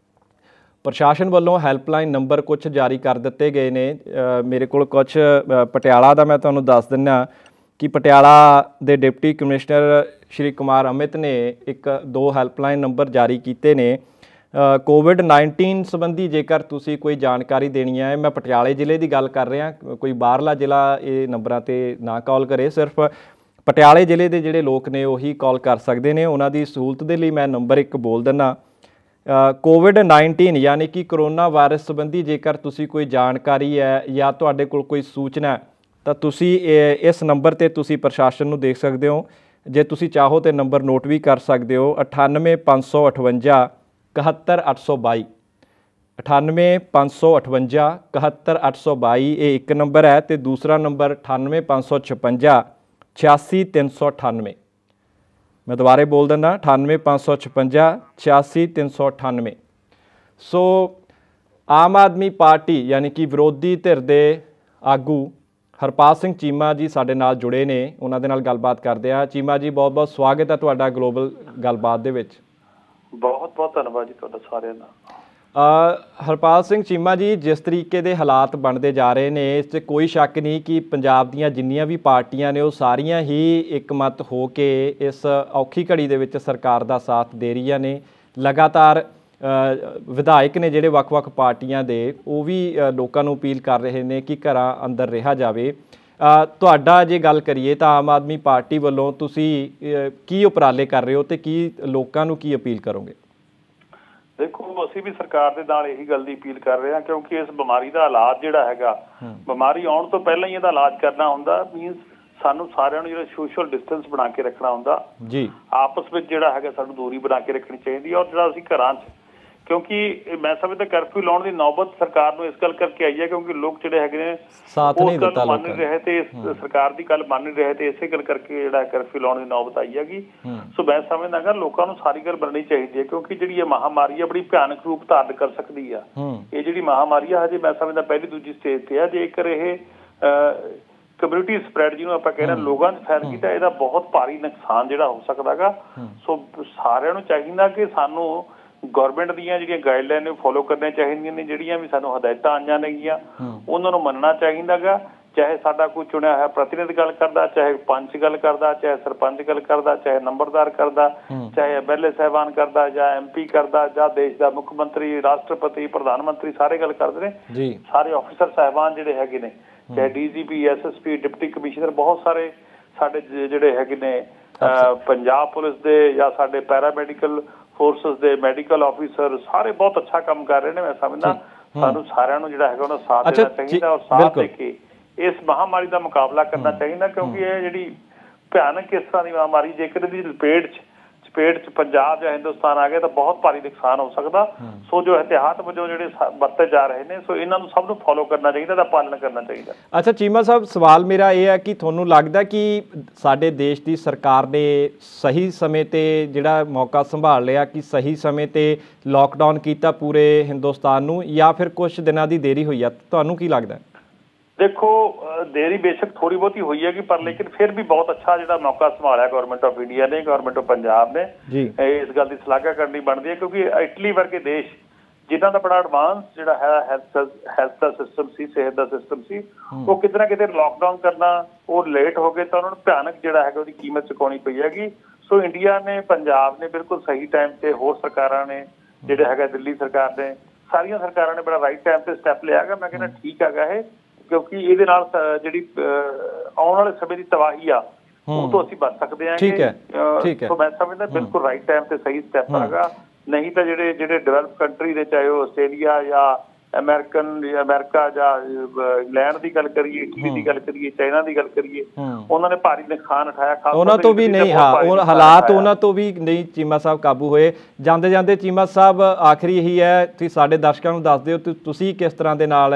ਪ੍ਰਸ਼ਾਸਨ ਵੱਲੋਂ ਹੈਲਪਲਾਈਨ ਨੰਬਰ ਕੁਛ ਜਾਰੀ ਕਰ ਦਿੱਤੇ ਗਏ ਨੇ। ਮੇਰੇ ਕੋਲ ਕੁਛ ਪਟਿਆਲਾ ਦਾ ਮੈਂ ਤੁਹਾਨੂੰ ਦੱਸ ਦਿੰਦਾ ਕਿ ਪਟਿਆਲਾ ਦੇ ਡਿਪਟੀ ਕਮਿਸ਼ਨਰ ਸ਼੍ਰੀ ਕੁਮਾਰ ਅਮਿਤ ਨੇ ਇੱਕ ਦੋ ਹੈਲਪਲਾਈਨ ਨੰਬਰ ਜਾਰੀ ਕੀਤੇ ਨੇ ਕੋਵਿਡ ਨਾਈਨਟੀਨ ਸੰਬੰਧੀ। ਜੇਕਰ ਤੁਸੀਂ ਕੋਈ ਜਾਣਕਾਰੀ ਦੇਣੀ ਹੈ, ਮੈਂ ਪਟਿਆਲੇ ਜ਼ਿਲ੍ਹੇ ਦੀ ਗੱਲ ਕਰ ਰਿਹਾ, ਕੋਈ ਬਾਹਰਲਾ ਜ਼ਿਲ੍ਹਾ ਇਹ ਨੰਬਰਾਂ 'ਤੇ ਨਾ ਕਾਲ ਕਰੇ, ਸਿਰਫ ਪਟਿਆਲੇ ਜ਼ਿਲ੍ਹੇ ਦੇ ਜਿਹੜੇ ਲੋਕ ਨੇ ਉਹੀ ਕਾਲ ਕਰ ਸਕਦੇ ਨੇ। ਉਹਨਾਂ ਦੀ ਸਹੂਲਤ ਦੇ ਲਈ ਮੈਂ ਨੰਬਰ ਇੱਕ ਬੋਲ ਦਿੰਦਾ। ਕੋਵਿਡ ਨਾਈਨਟੀਨ ਯਾਨੀ ਕਿ ਕਰੋਨਾ ਵਾਇਰਸ ਸੰਬੰਧੀ ਜੇਕਰ ਤੁਸੀਂ ਕੋਈ ਜਾਣਕਾਰੀ ਹੈ ਜਾਂ ਤੁਹਾਡੇ ਕੋਲ ਕੋਈ ਸੂਚਨਾ ਤਾਂ ਤੁਸੀਂ ਇਸ ਨੰਬਰ 'ਤੇ ਤੁਸੀਂ ਪ੍ਰਸ਼ਾਸਨ ਨੂੰ ਦੇਖ ਸਕਦੇ ਹੋ। ਜੇ ਤੁਸੀਂ ਚਾਹੋ ਤਾਂ ਨੰਬਰ ਨੋਟ ਵੀ ਕਰ ਸਕਦੇ ਹੋ, ਅਠਾਨਵੇਂ ਪੰਜ ਸੌ ਅਠਵੰਜਾ ਇਕਹੱਤਰ ਅੱਠ ਸੌ ਬਾਈ ਅਠਾਨਵੇਂ ਪੰਜ ਸੌ ਅਠਵੰਜਾ ਇਕਹੱਤਰ ਅੱਠ ਸੌ ਬਾਈ ਇਹ ਇੱਕ ਨੰਬਰ ਹੈ। ਅਤੇ ਦੂਸਰਾ ਨੰਬਰ ਅਠਾਨਵੇਂ ਪੰਜ ਸੌ ਛਪੰਜਾ ਛਿਆਸੀ ਤਿੰਨ ਸੌ ਅਠਾਨਵੇਂ। ਮੈਂ ਦੁਬਾਰੇ ਬੋਲ ਦਿੰਦਾ, ਅਠਾਨਵੇਂ ਪੰਜ ਸੌ ਛਪੰਜਾ ਛਿਆਸੀ ਤਿੰਨ ਸੌ ਅਠਾਨਵੇਂ। ਸੋ ਆਮ ਆਦਮੀ ਪਾਰਟੀ ਯਾਨੀ ਕਿ ਵਿਰੋਧੀ ਧਿਰ ਦੇ ਆਗੂ ਹਰਪਾਲ ਸਿੰਘ ਚੀਮਾ ਜੀ ਸਾਡੇ ਨਾਲ ਜੁੜੇ ਨੇ, ਉਹਨਾਂ ਦੇ ਨਾਲ ਗੱਲਬਾਤ ਕਰਦੇ ਹਾਂ। ਚੀਮਾ ਜੀ, ਬਹੁਤ ਬਹੁਤ ਸਵਾਗਤ ਹੈ ਤੁਹਾਡਾ ਗਲੋਬਲ ਗੱਲਬਾਤ ਦੇ ਵਿੱਚ। ਬਹੁਤ ਬਹੁਤ ਧੰਨਵਾਦ ਜੀ ਤੁਹਾਡਾ ਸਾਰਿਆਂ ਦਾ। ਹਰਪਾਲ ਸਿੰਘ ਚੀਮਾ ਜੀ, ਜਿਸ ਤਰੀਕੇ ਦੇ ਹਾਲਾਤ ਬਣਦੇ ਜਾ ਰਹੇ ਨੇ ਇਸ 'ਚ ਕੋਈ ਸ਼ੱਕ ਨਹੀਂ ਕਿ ਪੰਜਾਬ ਦੀਆਂ ਜਿੰਨੀਆਂ ਵੀ ਪਾਰਟੀਆਂ ਨੇ ਉਹ ਸਾਰੀਆਂ ਹੀ ਇੱਕਮਤ ਹੋ ਕੇ ਇਸ ਔਖੀ ਘੜੀ ਦੇ ਵਿੱਚ ਸਰਕਾਰ ਦਾ ਸਾਥ ਦੇ ਰਹੀਆਂ ਨੇ। ਲਗਾਤਾਰ ਵਿਧਾਇਕ ਨੇ ਜਿਹੜੇ ਵੱਖ-ਵੱਖ ਪਾਰਟੀਆਂ ਦੇ ਉਹ ਵੀ ਲੋਕਾਂ ਨੂੰ ਅਪੀਲ ਕਰ ਰਹੇ ਨੇ ਕਿ ਘਰਾਂ ਅੰਦਰ ਰਿਹਾ ਜਾਵੇ। ਤੁਹਾਡਾ ਜੇ ਗੱਲ ਕਰੀਏ ਤਾਂ ਆਮ ਆਦਮੀ ਪਾਰਟੀ ਵੱਲੋਂ ਤੁਸੀਂ ਕੀ ਉਪਰਾਲੇ ਕਰ ਰਹੇ ਹੋ ਅਤੇ ਕੀ ਲੋਕਾਂ ਨੂੰ ਕੀ ਅਪੀਲ ਕਰੋਗੇ? ਦੇਖੋ, ਅਸੀਂ ਵੀ ਸਰਕਾਰ ਦੇ ਨਾਲ ਇਹੀ ਗੱਲ ਦੀ ਅਪੀਲ ਕਰ ਰਹੇ ਹਾਂ ਕਿਉਂਕਿ ਇਸ ਬਿਮਾਰੀ ਦਾ ਇਲਾਜ ਜਿਹੜਾ ਹੈਗਾ, ਬਿਮਾਰੀ ਆਉਣ ਤੋਂ ਪਹਿਲਾਂ ਹੀ ਇਹਦਾ ਇਲਾਜ ਕਰਨਾ ਹੁੰਦਾ। ਮੀਨਸ ਸਾਨੂੰ ਸਾਰਿਆਂ ਨੂੰ ਜਿਹੜਾ ਸੋਸ਼ਲ ਡਿਸਟੈਂਸ ਬਣਾ ਕੇ ਰੱਖਣਾ ਹੁੰਦਾ ਜੀ, ਆਪਸ ਵਿੱਚ ਜਿਹੜਾ ਹੈਗਾ ਸਾਨੂੰ ਦੂਰੀ ਬਣਾ ਕੇ ਰੱਖਣੀ ਚਾਹੀਦੀ ਹੈ। ਔਰ ਜਿਹੜਾ ਅਸੀਂ ਘਰਾਂ 'ਚ, ਕਿਉਂਕਿ ਮੈਂ ਸਮਝਦਾ ਕਰਫਿਊ ਲਾਉਣ ਦੀ ਨੌਬਤ ਸਰਕਾਰ ਨੂੰ ਇਸ ਗੱਲ ਕਰਕੇ ਆਈ ਹੈ ਕਿਉਂਕਿ ਲੋਕ ਜਿਹੜੇ ਹੈਗੇ ਨੇ ਉਸ ਗੱਲ ਨੂੰ ਮੰਨ ਨਹੀਂ ਰਹੇ ਤੇ ਸਰਕਾਰ ਦੀ ਗੱਲ ਮੰਨ ਨਹੀਂ ਰਹੇ ਤੇ ਇਸੇ ਗੱਲ ਕਰਕੇ ਜਿਹੜਾ ਕਰਫਿਊ ਲਾਉਣ ਦੀ ਨੌਬਤ ਆਈ ਹੈਗੀ। ਸੋ ਮੈਂ ਸਮਝਦਾ ਗਾ ਲੋਕਾਂ ਨੂੰ ਸਾਰੀ ਗੱਲ ਮੰਨਣੀ ਚਾਹੀਦੀ ਹੈ ਕਿਉਂਕਿ ਜਿਹੜੀ ਇਹ ਮਹਾਮਾਰੀ ਹੈ ਬੜੀ ਭਿਆਨਕ ਰੂਪ ਧਾਰਨ ਕਰ ਸਕਦੀ ਆ। ਇਹ ਜਿਹੜੀ ਮਹਾਮਾਰੀ ਆ ਹਜੇ ਮੈਂ ਸਮਝਦਾ ਪਹਿਲੀ ਦੂਜੀ ਸਟੇਜ ਤੇ ਆ। ਜੇਕਰ ਇਹ ਕਮਿਊਨਿਟੀ ਸਪਰੈਡ ਜਿਹਨੂੰ ਆਪਾਂ ਕਹਿ ਰਹੇ ਲੋਕਾਂ 'ਚ ਫੈਲ ਗਈ ਤਾਂ ਇਹਦਾ ਬਹੁਤ ਭਾਰੀ ਨੁਕਸਾਨ ਜਿਹੜਾ ਹੋ ਸਕਦਾ ਗਾ। ਸੋ ਸਾਰਿਆਂ ਨੂੰ ਚਾਹੀਦਾ ਕਿ ਸਾਨੂੰ ਗੌਰਮੈਂਟ ਦੀਆਂ ਜਿਹੜੀਆਂ ਗਾਈਡਲਾਈਨ ਨੇ ਫੋਲੋ ਕਰਨੀਆਂ ਚਾਹੀਦੀਆਂ ਨੇ। ਜਿਹੜੀਆਂ ਵੀ ਸਾਨੂੰ ਹਦਾਇਤਾਂ ਆਈਆਂ ਨੇਗੀਆਂ ਉਹਨਾਂ ਨੂੰ ਮੰਨਣਾ ਚਾਹੀਦਾ ਗਾ। ਚਾਹੇ ਸਾਡਾ ਕੋਈ ਚੁਣਿਆ ਹੋਇਆ ਪ੍ਰਤੀਨਿਧ ਗੱਲ ਕਰਦਾ, ਚਾਹੇ ਪੰਚ ਗੱਲ ਕਰਦਾ, ਚਾਹੇ ਸਰਪੰਚ ਗੱਲ ਕਰਦਾ, ਚਾਹੇ ਨੰਬਰਦਾਰ ਕਰਦਾ, ਚਾਹੇ ਐਮ ਐਲ ਏ ਸਾਹਿਬਾਨ ਕਰਦਾ ਜਾਂ ਐਮ ਪੀ ਕਰਦਾ ਜਾਂ ਦੇਸ਼ ਦਾ ਮੁੱਖ ਮੰਤਰੀ, ਰਾਸ਼ਟਰਪਤੀ, ਪ੍ਰਧਾਨ ਮੰਤਰੀ ਸਾਰੇ ਗੱਲ ਕਰਦੇ ਨੇ। ਸਾਰੇ ਆਫਿਸਰ ਸਾਹਿਬਾਨ ਜਿਹੜੇ ਹੈਗੇ ਨੇ, ਚਾਹੇ D G P, S S P, deputy commissioner, ਬਹੁਤ ਸਾਰੇ ਸਾਡੇ ਜਿਹੜੇ ਹੈਗੇ ਨੇ ਪੰਜਾਬ ਪੁਲਿਸ ਦੇ ਜਾਂ ਸਾਡੇ ਪੈਰਾਮੈਡੀਕਲ ਫੋਰਸਿਸ ਦੇ ਮੈਡੀਕਲ ਆਫਿਸਰ ਸਾਰੇ ਬਹੁਤ ਅੱਛਾ ਕੰਮ ਕਰ ਰਹੇ ਨੇ। ਮੈਂ ਸਮਝਦਾ ਸਾਨੂੰ ਸਾਰਿਆਂ ਨੂੰ ਜਿਹੜਾ ਹੈਗਾ ਉਹਨਾਂ ਸਾਥ ਦੇਣਾ ਚਾਹੀਦਾ ਔਰ ਸਾਥ ਦੇ ਕੇ ਇਸ ਮਹਾਮਾਰੀ ਦਾ ਮੁਕਾਬਲਾ ਕਰਨਾ ਚਾਹੀਦਾ ਕਿਉਂਕਿ ਇਹ ਜਿਹੜੀ ਭਿਆਨਕ ਇਸ ਤਰ੍ਹਾਂ ਦੀ ਮਹਾਮਾਰੀ ਜੇਕਰ ਇਹਦੀ ਲਪੇਟ 'ਚ ਚਪੇਟ 'ਚ ਪੰਜਾਬ ਜਾਂ ਹਿੰਦੁਸਤਾਨ ਆ ਗਿਆ ਤਾਂ ਬਹੁਤ ਭਾਰੀ ਨੁਕਸਾਨ ਹੋ ਸਕਦਾ। ਸੋ ਜੋ ਇਹਤਿਆਤ ਵਜੋਂ ਜਿਹੜੇ ਵਰਤੇ ਜਾ ਰਹੇ ਨੇ ਸੋ ਇਹਨਾਂ ਨੂੰ ਸਭ ਨੂੰ ਫੋਲੋ ਕਰਨਾ ਚਾਹੀਦਾ, ਦਾ ਪਾਲਣ ਕਰਨਾ ਚਾਹੀਦਾ। ਅੱਛਾ ਚੀਮਾ ਸਾਹਿਬ, ਸਵਾਲ ਮੇਰਾ ਇਹ ਹੈ ਕਿ ਤੁਹਾਨੂੰ ਲੱਗਦਾ ਕਿ ਸਾਡੇ ਦੇਸ਼ ਦੀ ਸਰਕਾਰ ਨੇ ਸਹੀ ਸਮੇਂ 'ਤੇ ਜਿਹੜਾ ਮੌਕਾ ਸੰਭਾਲ ਲਿਆ ਕਿ ਸਹੀ ਸਮੇਂ 'ਤੇ ਲੋਕਡਾਊਨ ਕੀਤਾ ਪੂਰੇ ਹਿੰਦੁਸਤਾਨ ਨੂੰ ਜਾਂ ਫਿਰ ਕੁਛ ਦਿਨਾਂ ਦੀ ਦੇਰੀ ਹੋਈ ਆ? ਤੁਹਾਨੂੰ ਕੀ ਲੱਗਦਾ? ਦੇਖੋ, ਦੇਰੀ ਬੇਸ਼ੱਕ ਥੋੜੀ ਬਹੁਤੀ ਹੋਈ ਹੈਗੀ ਪਰ ਲੇਕਿਨ ਫਿਰ ਵੀ ਬਹੁਤ ਅੱਛਾ ਜਿਹੜਾ ਮੌਕਾ ਸੰਭਾਲਿਆ ਗਵਰਨਮੈਂਟ ਆਫ ਇੰਡੀਆ ਨੇ, ਗਵਰਨਮੈਂਟ ਆਫ ਪੰਜਾਬ ਨੇ। ਇਸ ਗੱਲ ਦੀ ਸ਼ਲਾਘਾ ਕਰਨੀ ਬਣਦੀ ਹੈ ਕਿਉਂਕਿ ਇਟਲੀ ਵਰਗੇ ਦੇਸ਼ ਜਿਨ੍ਹਾਂ ਦਾ ਬੜਾ ਐਡਵਾਂਸ ਜਿਹੜਾ ਹੈ ਹੈਲਥ ਹੈਲਥ ਦਾ ਸਿਸਟਮ ਸੀ, ਸਿਹਤ ਦਾ ਸਿਸਟਮ ਸੀ, ਉਹ ਕਿਤੇ ਨਾ ਕਿਤੇ ਲੋਕਡਾਊਨ ਕਰਨਾ ਉਹ ਲੇਟ ਹੋ ਗਏ ਤਾਂ ਉਹਨਾਂ ਨੂੰ ਭਿਆਨਕ ਜਿਹੜਾ ਹੈਗਾ ਉਹਦੀ ਕੀਮਤ ਚੁਕਾਉਣੀ ਪਈ ਹੈਗੀ। ਸੋ ਇੰਡੀਆ ਨੇ, ਪੰਜਾਬ ਨੇ ਬਿਲਕੁਲ ਸਹੀ ਟਾਈਮ ਤੇ, ਹੋਰ ਸਰਕਾਰਾਂ ਨੇ ਜਿਹੜੇ ਹੈਗਾ ਦਿੱਲੀ ਸਰਕਾਰ ਨੇ, ਸਾਰੀਆਂ ਸਰਕਾਰਾਂ ਨੇ ਬੜਾ ਰਾਈਟ ਟਾਈਮ ਤੇ ਸਟੈਪ ਲਿਆ ਹੈਗਾ। ਮੈਂ ਕਹਿੰਦਾ ਠੀਕ ਹੈਗਾ ਇਹ ਕਿਉਂਕਿ ਇਹਦੇ ਨਾਲ ਜਿਹੜੀ ਆਉਣ ਵਾਲੇ ਸਮੇਂ ਦੀ ਤਬਾਹੀ ਆ ਉਹ ਤੋਂ ਅਸੀਂ ਬਚ ਸਕਦੇ ਹਾਂ। ਸੋ ਮੈਂ ਸਮਝਦਾ ਬਿਲਕੁਲ ਰਾਈਟ ਟਾਈਮ ਤੇ ਸਹੀ ਸਟੈਪ ਹੈਗਾ। ਨਹੀਂ ਤਾਂ ਜਿਹੜੇ ਜਿਹੜੇ ਡਿਵੈਲਪ ਕੰਟਰੀ ਦੇ, ਚਾਹੇ ਉਹ ਆਸਟ੍ਰੇਲੀਆ ਜਾਂ ਅਮਰੀਕਨ ਅਮਰੀਕਾ ਜਾਂ ਇੰਗਲੈਂਡ ਦੀ ਗੱਲ ਕਰੀਏ, ਇਟਲੀ ਦੀ ਗੱਲ ਕਰੀਏ, ਚਾਈਨਾ ਦੀ ਗੱਲ ਕਰੀਏ, ਉਹਨਾਂ ਨੇ ਭਾਰੀ ਨੁਕਸਾਨ ਉਠਾਇਆ। ਉਹਨਾਂ ਤੋਂ ਵੀ ਨਹੀਂ, ਹਾਂ ਉਹ ਹਾਲਾਤ ਉਹਨਾਂ ਤੋਂ ਵੀ ਨਹੀਂ ਚੀਮਾ ਸਾਹਿਬ ਕਾਬੂ ਹੋਏ। ਜਾਂਦੇ ਜਾਂਦੇ ਚੀਮਾ ਸਾਹਿਬ ਆਖਰੀ ਇਹੀ ਹੈ, ਤੁਸੀਂ ਸਾਡੇ ਦਰਸ਼ਕਾਂ ਨੂੰ ਦੱਸ ਦਿਓ ਤੁਸੀਂ ਕਿਸ ਤਰ੍ਹਾਂ ਦੇ ਨਾਲ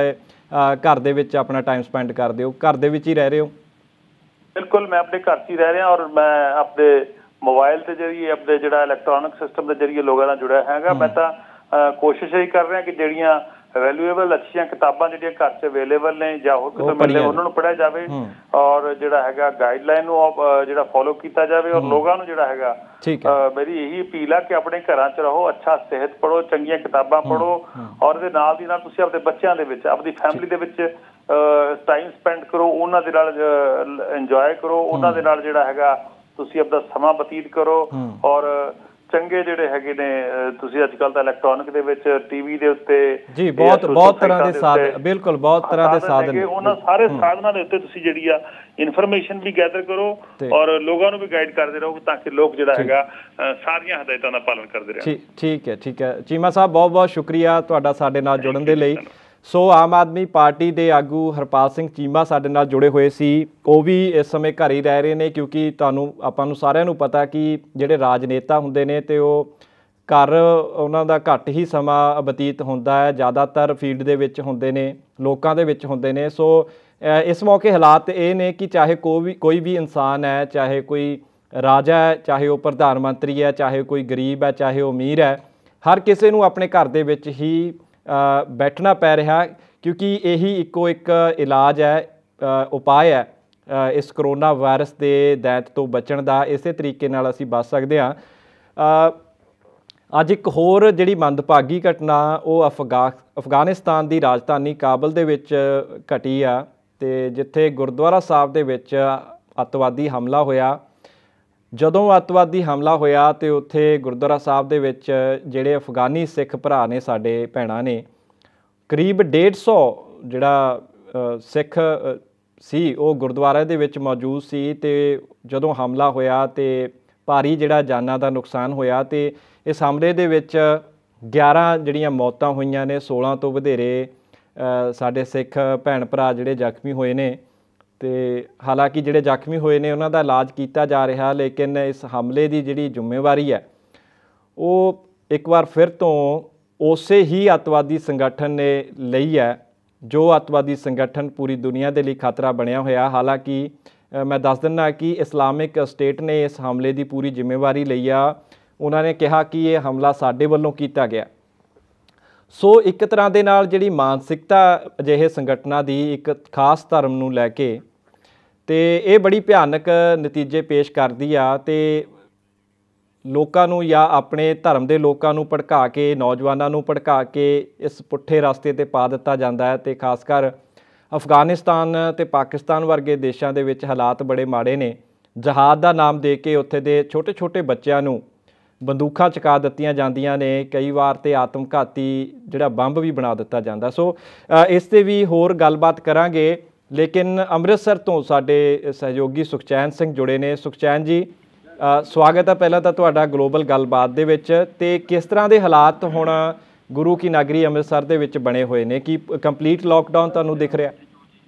ਘਰ ਦੇ ਵਿੱਚ ਆਪਣਾ ਟਾਈਮ ਸਪੈਂਡ ਕਰਦੇ ਹੋ, ਘਰ ਦੇ ਵਿੱਚ ਹੀ ਰਹਿ ਰਹੇ ਹੋ? ਬਿਲਕੁਲ, ਮੈਂ ਆਪਣੇ ਘਰ 'ਚ ਹੀ ਰਹਿ ਰਿਹਾ ਔਰ ਮੈਂ ਆਪਣੇ ਮੋਬਾਈਲ ਦੇ ਜਰੀਏ ਆਪਣੇ ਜਿਹੜਾ ਇਲੈਕਟ੍ਰੋਨਿਕ ਸਿਸਟਮ ਦੇ ਜਰੀਏ ਲੋਕਾਂ ਨਾਲ ਜੁੜਿਆ ਹੈਗਾ। ਮੈਂ ਤਾਂ ਕੋਸ਼ਿਸ਼ ਇਹੀ ਕਰ ਰਿਹਾ ਕਿ ਜਿਹੜੀਆਂ ਵੈਲਿਊਏਬਲ ਅੱਛੀਆਂ ਕਿਤਾਬਾਂ ਜਿਹੜੀਆਂ ਘਰ 'ਚ ਅਵੇਲੇਬਲ ਨੇ ਜਾਂ ਹੋਰ ਕਿਤੇ ਮਿਲਦੇ ਉਹਨਾਂ ਨੂੰ ਪੜ੍ਹਿਆ ਜਾਵੇ ਔਰ ਜਿਹੜਾ ਹੈਗਾ ਗਾਈਡਲਾਈਨ ਨੂੰ ਜਿਹੜਾ ਫੋਲੋ ਕੀਤਾ ਜਾਵੇ ਔਰ ਲੋਕਾਂ ਨੂੰ ਜਿਹੜਾ ਹੈਗਾ ਮੇਰੀ ਇਹੀ ਅਪੀਲ ਆ ਕਿ ਆਪਣੇ ਘਰਾਂ 'ਚ ਰਹੋ, ਅੱਛਾ ਸਿਹਤ ਪੜ੍ਹੋ, ਚੰਗੀਆਂ ਕਿਤਾਬਾਂ ਪੜ੍ਹੋ ਔਰ ਇਹਦੇ ਨਾਲ ਦੀ ਨਾਲ ਤੁਸੀਂ ਆਪਣੇ ਬੱਚਿਆਂ ਦੇ ਵਿੱਚ ਆਪਣੀ ਫੈਮਿਲੀ ਦੇ ਵਿੱਚ ਟਾਈਮ ਸਪੈਂਡ ਕਰੋ, ਉਹਨਾਂ ਦੇ ਨਾਲ ਇੰਜੋਏ ਕਰੋ, ਉਹਨਾਂ ਦੇ ਨਾਲ ਜਿਹੜਾ ਹੈਗਾ ਤੁਸੀਂ ਆਪਣਾ ਸਮਾਂ ਬਤੀਤ ਕਰੋ ਔਰ ਚੰਗੇ ਜਿਹੜੇ ਹੈਗੇ ਨੇ ਤੁਸੀਂ ਅੱਜ ਕੱਲ੍ਹ ਤਾਂ ਇਲੈਕਟ੍ਰੋਨਿਕ ਦੇ ਵਿੱਚ ਟੀਵੀ ਦੇ ਉੱਤੇ ਜੀ ਬਹੁਤ ਬਹੁਤ ਤਰ੍ਹਾਂ ਦੇ ਸਾਧਨ, ਬਿਲਕੁਲ ਬਹੁਤ ਤਰ੍ਹਾਂ ਦੇ ਸਾਧਨ, ਉਹਨਾਂ ਸਾਰੇ ਸਾਧਨਾਂ ਦੇ ਉੱਤੇ ਤੁਸੀਂ ਜਿਹੜੀ ਆ ਇਨਫੋਰਮੇਸ਼ਨ ਵੀ ਗੈਦਰ ਕਰੋ ਔਰ ਲੋਕਾਂ ਨੂੰ ਵੀ ਗਾਈਡ ਕਰਦੇ ਰਹੋ ਤਾਂ ਕਿ ਲੋਕ ਜਿਹੜਾ ਹੈਗਾ ਸਾਰੀਆਂ ਹਦਾਇਤਾਂ ਦਾ ਪਾਲਣ ਕਰਦੇ ਰਹਿਣ। ਠੀਕ ਹੈ, ਠੀਕ ਹੈ ਚੀਮਾ ਸਾਹਿਬ, ਬਹੁਤ ਬਹੁਤ ਸ਼ੁਕਰੀਆ ਤੁਹਾਡਾ ਸਾਡੇ ਨਾਲ ਜੁੜਨ ਦੇ ਲਈ। ਸੋ ਆਮ ਆਦਮੀ ਪਾਰਟੀ ਦੇ ਆਗੂ ਹਰਪਾਲ ਸਿੰਘ ਚੀਮਾ ਸਾਡੇ ਨਾਲ ਜੁੜੇ ਹੋਏ ਸੀ, ਉਹ ਵੀ ਇਸ ਸਮੇਂ ਘਰ ਹੀ ਰਹਿ ਰਹੇ ਨੇ ਕਿਉਂਕਿ ਤੁਹਾਨੂੰ ਆਪਾਂ ਨੂੰ ਸਾਰਿਆਂ ਨੂੰ ਪਤਾ ਕਿ ਜਿਹੜੇ ਰਾਜਨੇਤਾ ਹੁੰਦੇ ਨੇ ਤੇ ਉਹ ਘਰ ਉਹਨਾਂ ਦਾ ਘੱਟ ਹੀ ਸਮਾਂ ਬਤੀਤ ਹੁੰਦਾ ਹੈ, ਜ਼ਿਆਦਾਤਰ ਫੀਲਡ ਦੇ ਵਿੱਚ ਹੁੰਦੇ ਨੇ, ਲੋਕਾਂ ਦੇ ਵਿੱਚ ਹੁੰਦੇ ਨੇ। ਸੋ ਇਸ ਮੌਕੇ ਹਾਲਾਤ ਇਹ ਨੇ ਕਿ ਚਾਹੇ ਕੋਈ ਵੀ ਕੋਈ ਵੀ ਇਨਸਾਨ ਹੈ, ਚਾਹੇ ਕੋਈ ਰਾਜਾ ਹੈ, ਚਾਹੇ ਉਹ ਪ੍ਰਧਾਨ ਮੰਤਰੀ ਹੈ, ਚਾਹੇ ਕੋਈ ਗਰੀਬ ਹੈ, ਚਾਹੇ ਉਹ ਅਮੀਰ ਹੈ, ਹਰ ਕਿਸੇ ਨੂੰ ਆਪਣੇ ਘਰ ਦੇ ਵਿੱਚ ਹੀ ਬੈਠਣਾ ਪੈ ਰਿਹਾ ਕਿਉਂਕਿ ਇਹੀ ਇੱਕੋ ਇੱਕ ਇਲਾਜ ਹੈ, ਉਪਾਅ ਹੈ ਇਸ ਕਰੋਨਾ ਵਾਇਰਸ ਦੇ ਦੈਂਤ ਤੋਂ ਬਚਣ ਦਾ। ਇਸੇ ਤਰੀਕੇ ਨਾਲ ਅਸੀਂ ਬਚ ਸਕਦੇ ਹਾਂ। ਅੱਜ ਇੱਕ ਹੋਰ ਜਿਹੜੀ ਮੰਦਭਾਗੀ ਘਟਨਾ ਉਹ ਅਫਗਾ ਅਫਗਾਨਿਸਤਾਨ ਦੀ ਰਾਜਧਾਨੀ ਕਾਬਲ ਦੇ ਵਿੱਚ ਘਟੀ ਆ ਤੇ ਜਿੱਥੇ ਗੁਰਦੁਆਰਾ ਸਾਹਿਬ ਦੇ ਵਿੱਚ ਅੱਤਵਾਦੀ ਹਮਲਾ ਹੋਇਆ। ਜਦੋਂ ਅੱਤਵਾਦੀ ਹਮਲਾ ਹੋਇਆ ਤੇ ਉੱਥੇ ਗੁਰਦੁਆਰਾ ਸਾਹਿਬ ਦੇ ਵਿੱਚ ਜਿਹੜੇ ਅਫਗਾਨੀ ਸਿੱਖ ਭਰਾ ਨੇ, ਸਾਡੇ ਭੈਣਾਂ ਨੇ, ਕਰੀਬ ਡੇਢ ਸੌ ਜਿਹੜਾ ਸਿੱਖ ਸੀ ਉਹ ਗੁਰਦੁਆਰੇ ਦੇ ਵਿੱਚ ਮੌਜੂਦ ਸੀ ਤੇ ਜਦੋਂ ਹਮਲਾ ਹੋਇਆ ਤੇ ਭਾਰੀ ਜਿਹੜਾ ਜਾਨਾਂ ਦਾ ਨੁਕਸਾਨ ਹੋਇਆ ਤੇ ਇਸ ਹਮਲੇ ਦੇ ਵਿੱਚ ਗਿਆਰਾਂ ਜਿਹੜੀਆਂ ਮੌਤਾਂ ਹੋਈਆਂ ਨੇ, ਸੋਲਾਂ ਤੋਂ ਵਧੇਰੇ ਸਾਡੇ ਸਿੱਖ ਭੈਣ ਭਰਾ ਜਿਹੜੇ ਜ਼ਖਮੀ ਹੋਏ ਨੇ ਤੇ ਹਾਲਾਂਕਿ ਜਿਹੜੇ ਜ਼ਖਮੀ ਹੋਏ ਨੇ ਉਹਨਾਂ ਦਾ ਇਲਾਜ ਕੀਤਾ ਜਾ ਰਿਹਾ, ਲੇਕਿਨ ਇਸ ਹਮਲੇ ਦੀ ਜਿਹੜੀ ਜ਼ਿੰਮੇਵਾਰੀ ਹੈ ਉਹ ਇੱਕ ਵਾਰ ਫਿਰ ਤੋਂ ਉਸੇ ਹੀ ਅੱਤਵਾਦੀ ਸੰਗਠਨ ਨੇ ਲਈ ਹੈ ਜੋ ਅੱਤਵਾਦੀ ਸੰਗਠਨ ਪੂਰੀ ਦੁਨੀਆ ਦੇ ਲਈ ਖਤਰਾ ਬਣਿਆ ਹੋਇਆ। ਹਾਲਾਂਕਿ ਮੈਂ ਦੱਸ ਦਿੰਦਾ ਕਿ ਇਸਲਾਮਿਕ ਸਟੇਟ ਨੇ ਇਸ ਹਮਲੇ ਦੀ ਪੂਰੀ ਜ਼ਿੰਮੇਵਾਰੀ ਲਈ ਆ। ਉਹਨਾਂ ਨੇ ਕਿਹਾ ਕਿ ਇਹ ਹਮਲਾ ਸਾਡੇ ਵੱਲੋਂ ਕੀਤਾ ਗਿਆ। ਸੋ ਇੱਕ ਤਰ੍ਹਾਂ ਦੇ ਨਾਲ ਜਿਹੜੀ ਮਾਨਸਿਕਤਾ ਅਜਿਹੇ ਸੰਗਠਨਾਂ ਦੀ ਇੱਕ ਖਾਸ ਧਰਮ ਨੂੰ ਲੈ ਕੇ ਤੇ ਇਹ ਬੜੀ ਭਿਆਨਕ ਨਤੀਜੇ ਪੇਸ਼ ਕਰਦੀ ਆ ਤੇ ਲੋਕਾਂ ਨੂੰ ਜਾਂ ਆਪਣੇ ਧਰਮ ਦੇ ਲੋਕਾਂ ਨੂੰ ਭੜਕਾ ਕੇ, ਨੌਜਵਾਨਾਂ ਨੂੰ ਭੜਕਾ ਕੇ ਇਸ ਪੁੱਠੇ ਰਸਤੇ 'ਤੇ ਪਾ ਦਿੱਤਾ ਜਾਂਦਾ ਹੈ। ਤੇ ਖਾਸ ਕਰ ਅਫਗਾਨਿਸਤਾਨ ਤੇ ਪਾਕਿਸਤਾਨ ਵਰਗੇ ਦੇਸ਼ਾਂ ਦੇ ਵਿੱਚ ਹਾਲਾਤ ਬੜੇ ਮਾੜੇ ਨੇ। ਜਹਾਦ ਦਾ ਨਾਮ ਦੇ ਕੇ ਉੱਥੇ ਦੇ ਛੋਟੇ ਛੋਟੇ ਬੱਚਿਆਂ ਨੂੰ ਬੰਦੂਕਾਂ ਚੁਕਾ ਦਿੱਤੀਆਂ ਜਾਂਦੀਆਂ ਨੇ, ਕਈ ਵਾਰ ਤੇ ਆਤਮਘਾਤੀ ਜਿਹੜਾ ਬੰਬ ਵੀ ਬਣਾ ਦਿੱਤਾ ਜਾਂਦਾ। ਸੋ ਇਸ 'ਤੇ ਵੀ ਹੋਰ ਗੱਲਬਾਤ ਕਰਾਂਗੇ, ਲੇਕਿਨ ਅੰਮ੍ਰਿਤਸਰ ਤੋਂ ਸਾਡੇ ਸਹਿਯੋਗੀ ਸੁਖਚੈਨ ਸਿੰਘ ਜੁੜੇ ਨੇ। ਸੁਖਚੈਨ ਜੀ, ਸਵਾਗਤ ਹੈ ਪਹਿਲਾਂ ਤਾਂ ਤੁਹਾਡਾ ਗਲੋਬਲ ਗੱਲਬਾਤ ਦੇ ਵਿੱਚ। ਤੇ ਕਿਸ ਤਰ੍ਹਾਂ ਦੇ ਹਾਲਾਤ ਹੁਣ ਗੁਰੂ ਕੀ ਨਗਰੀ ਅੰਮ੍ਰਿਤਸਰ ਦੇ ਵਿੱਚ ਬਣੇ ਹੋਏ ਨੇ? ਕੀ ਕੰਪਲੀਟ ਲਾਕਡਾਊਨ ਤੁਹਾਨੂੰ ਦਿਖ ਰਿਹਾ?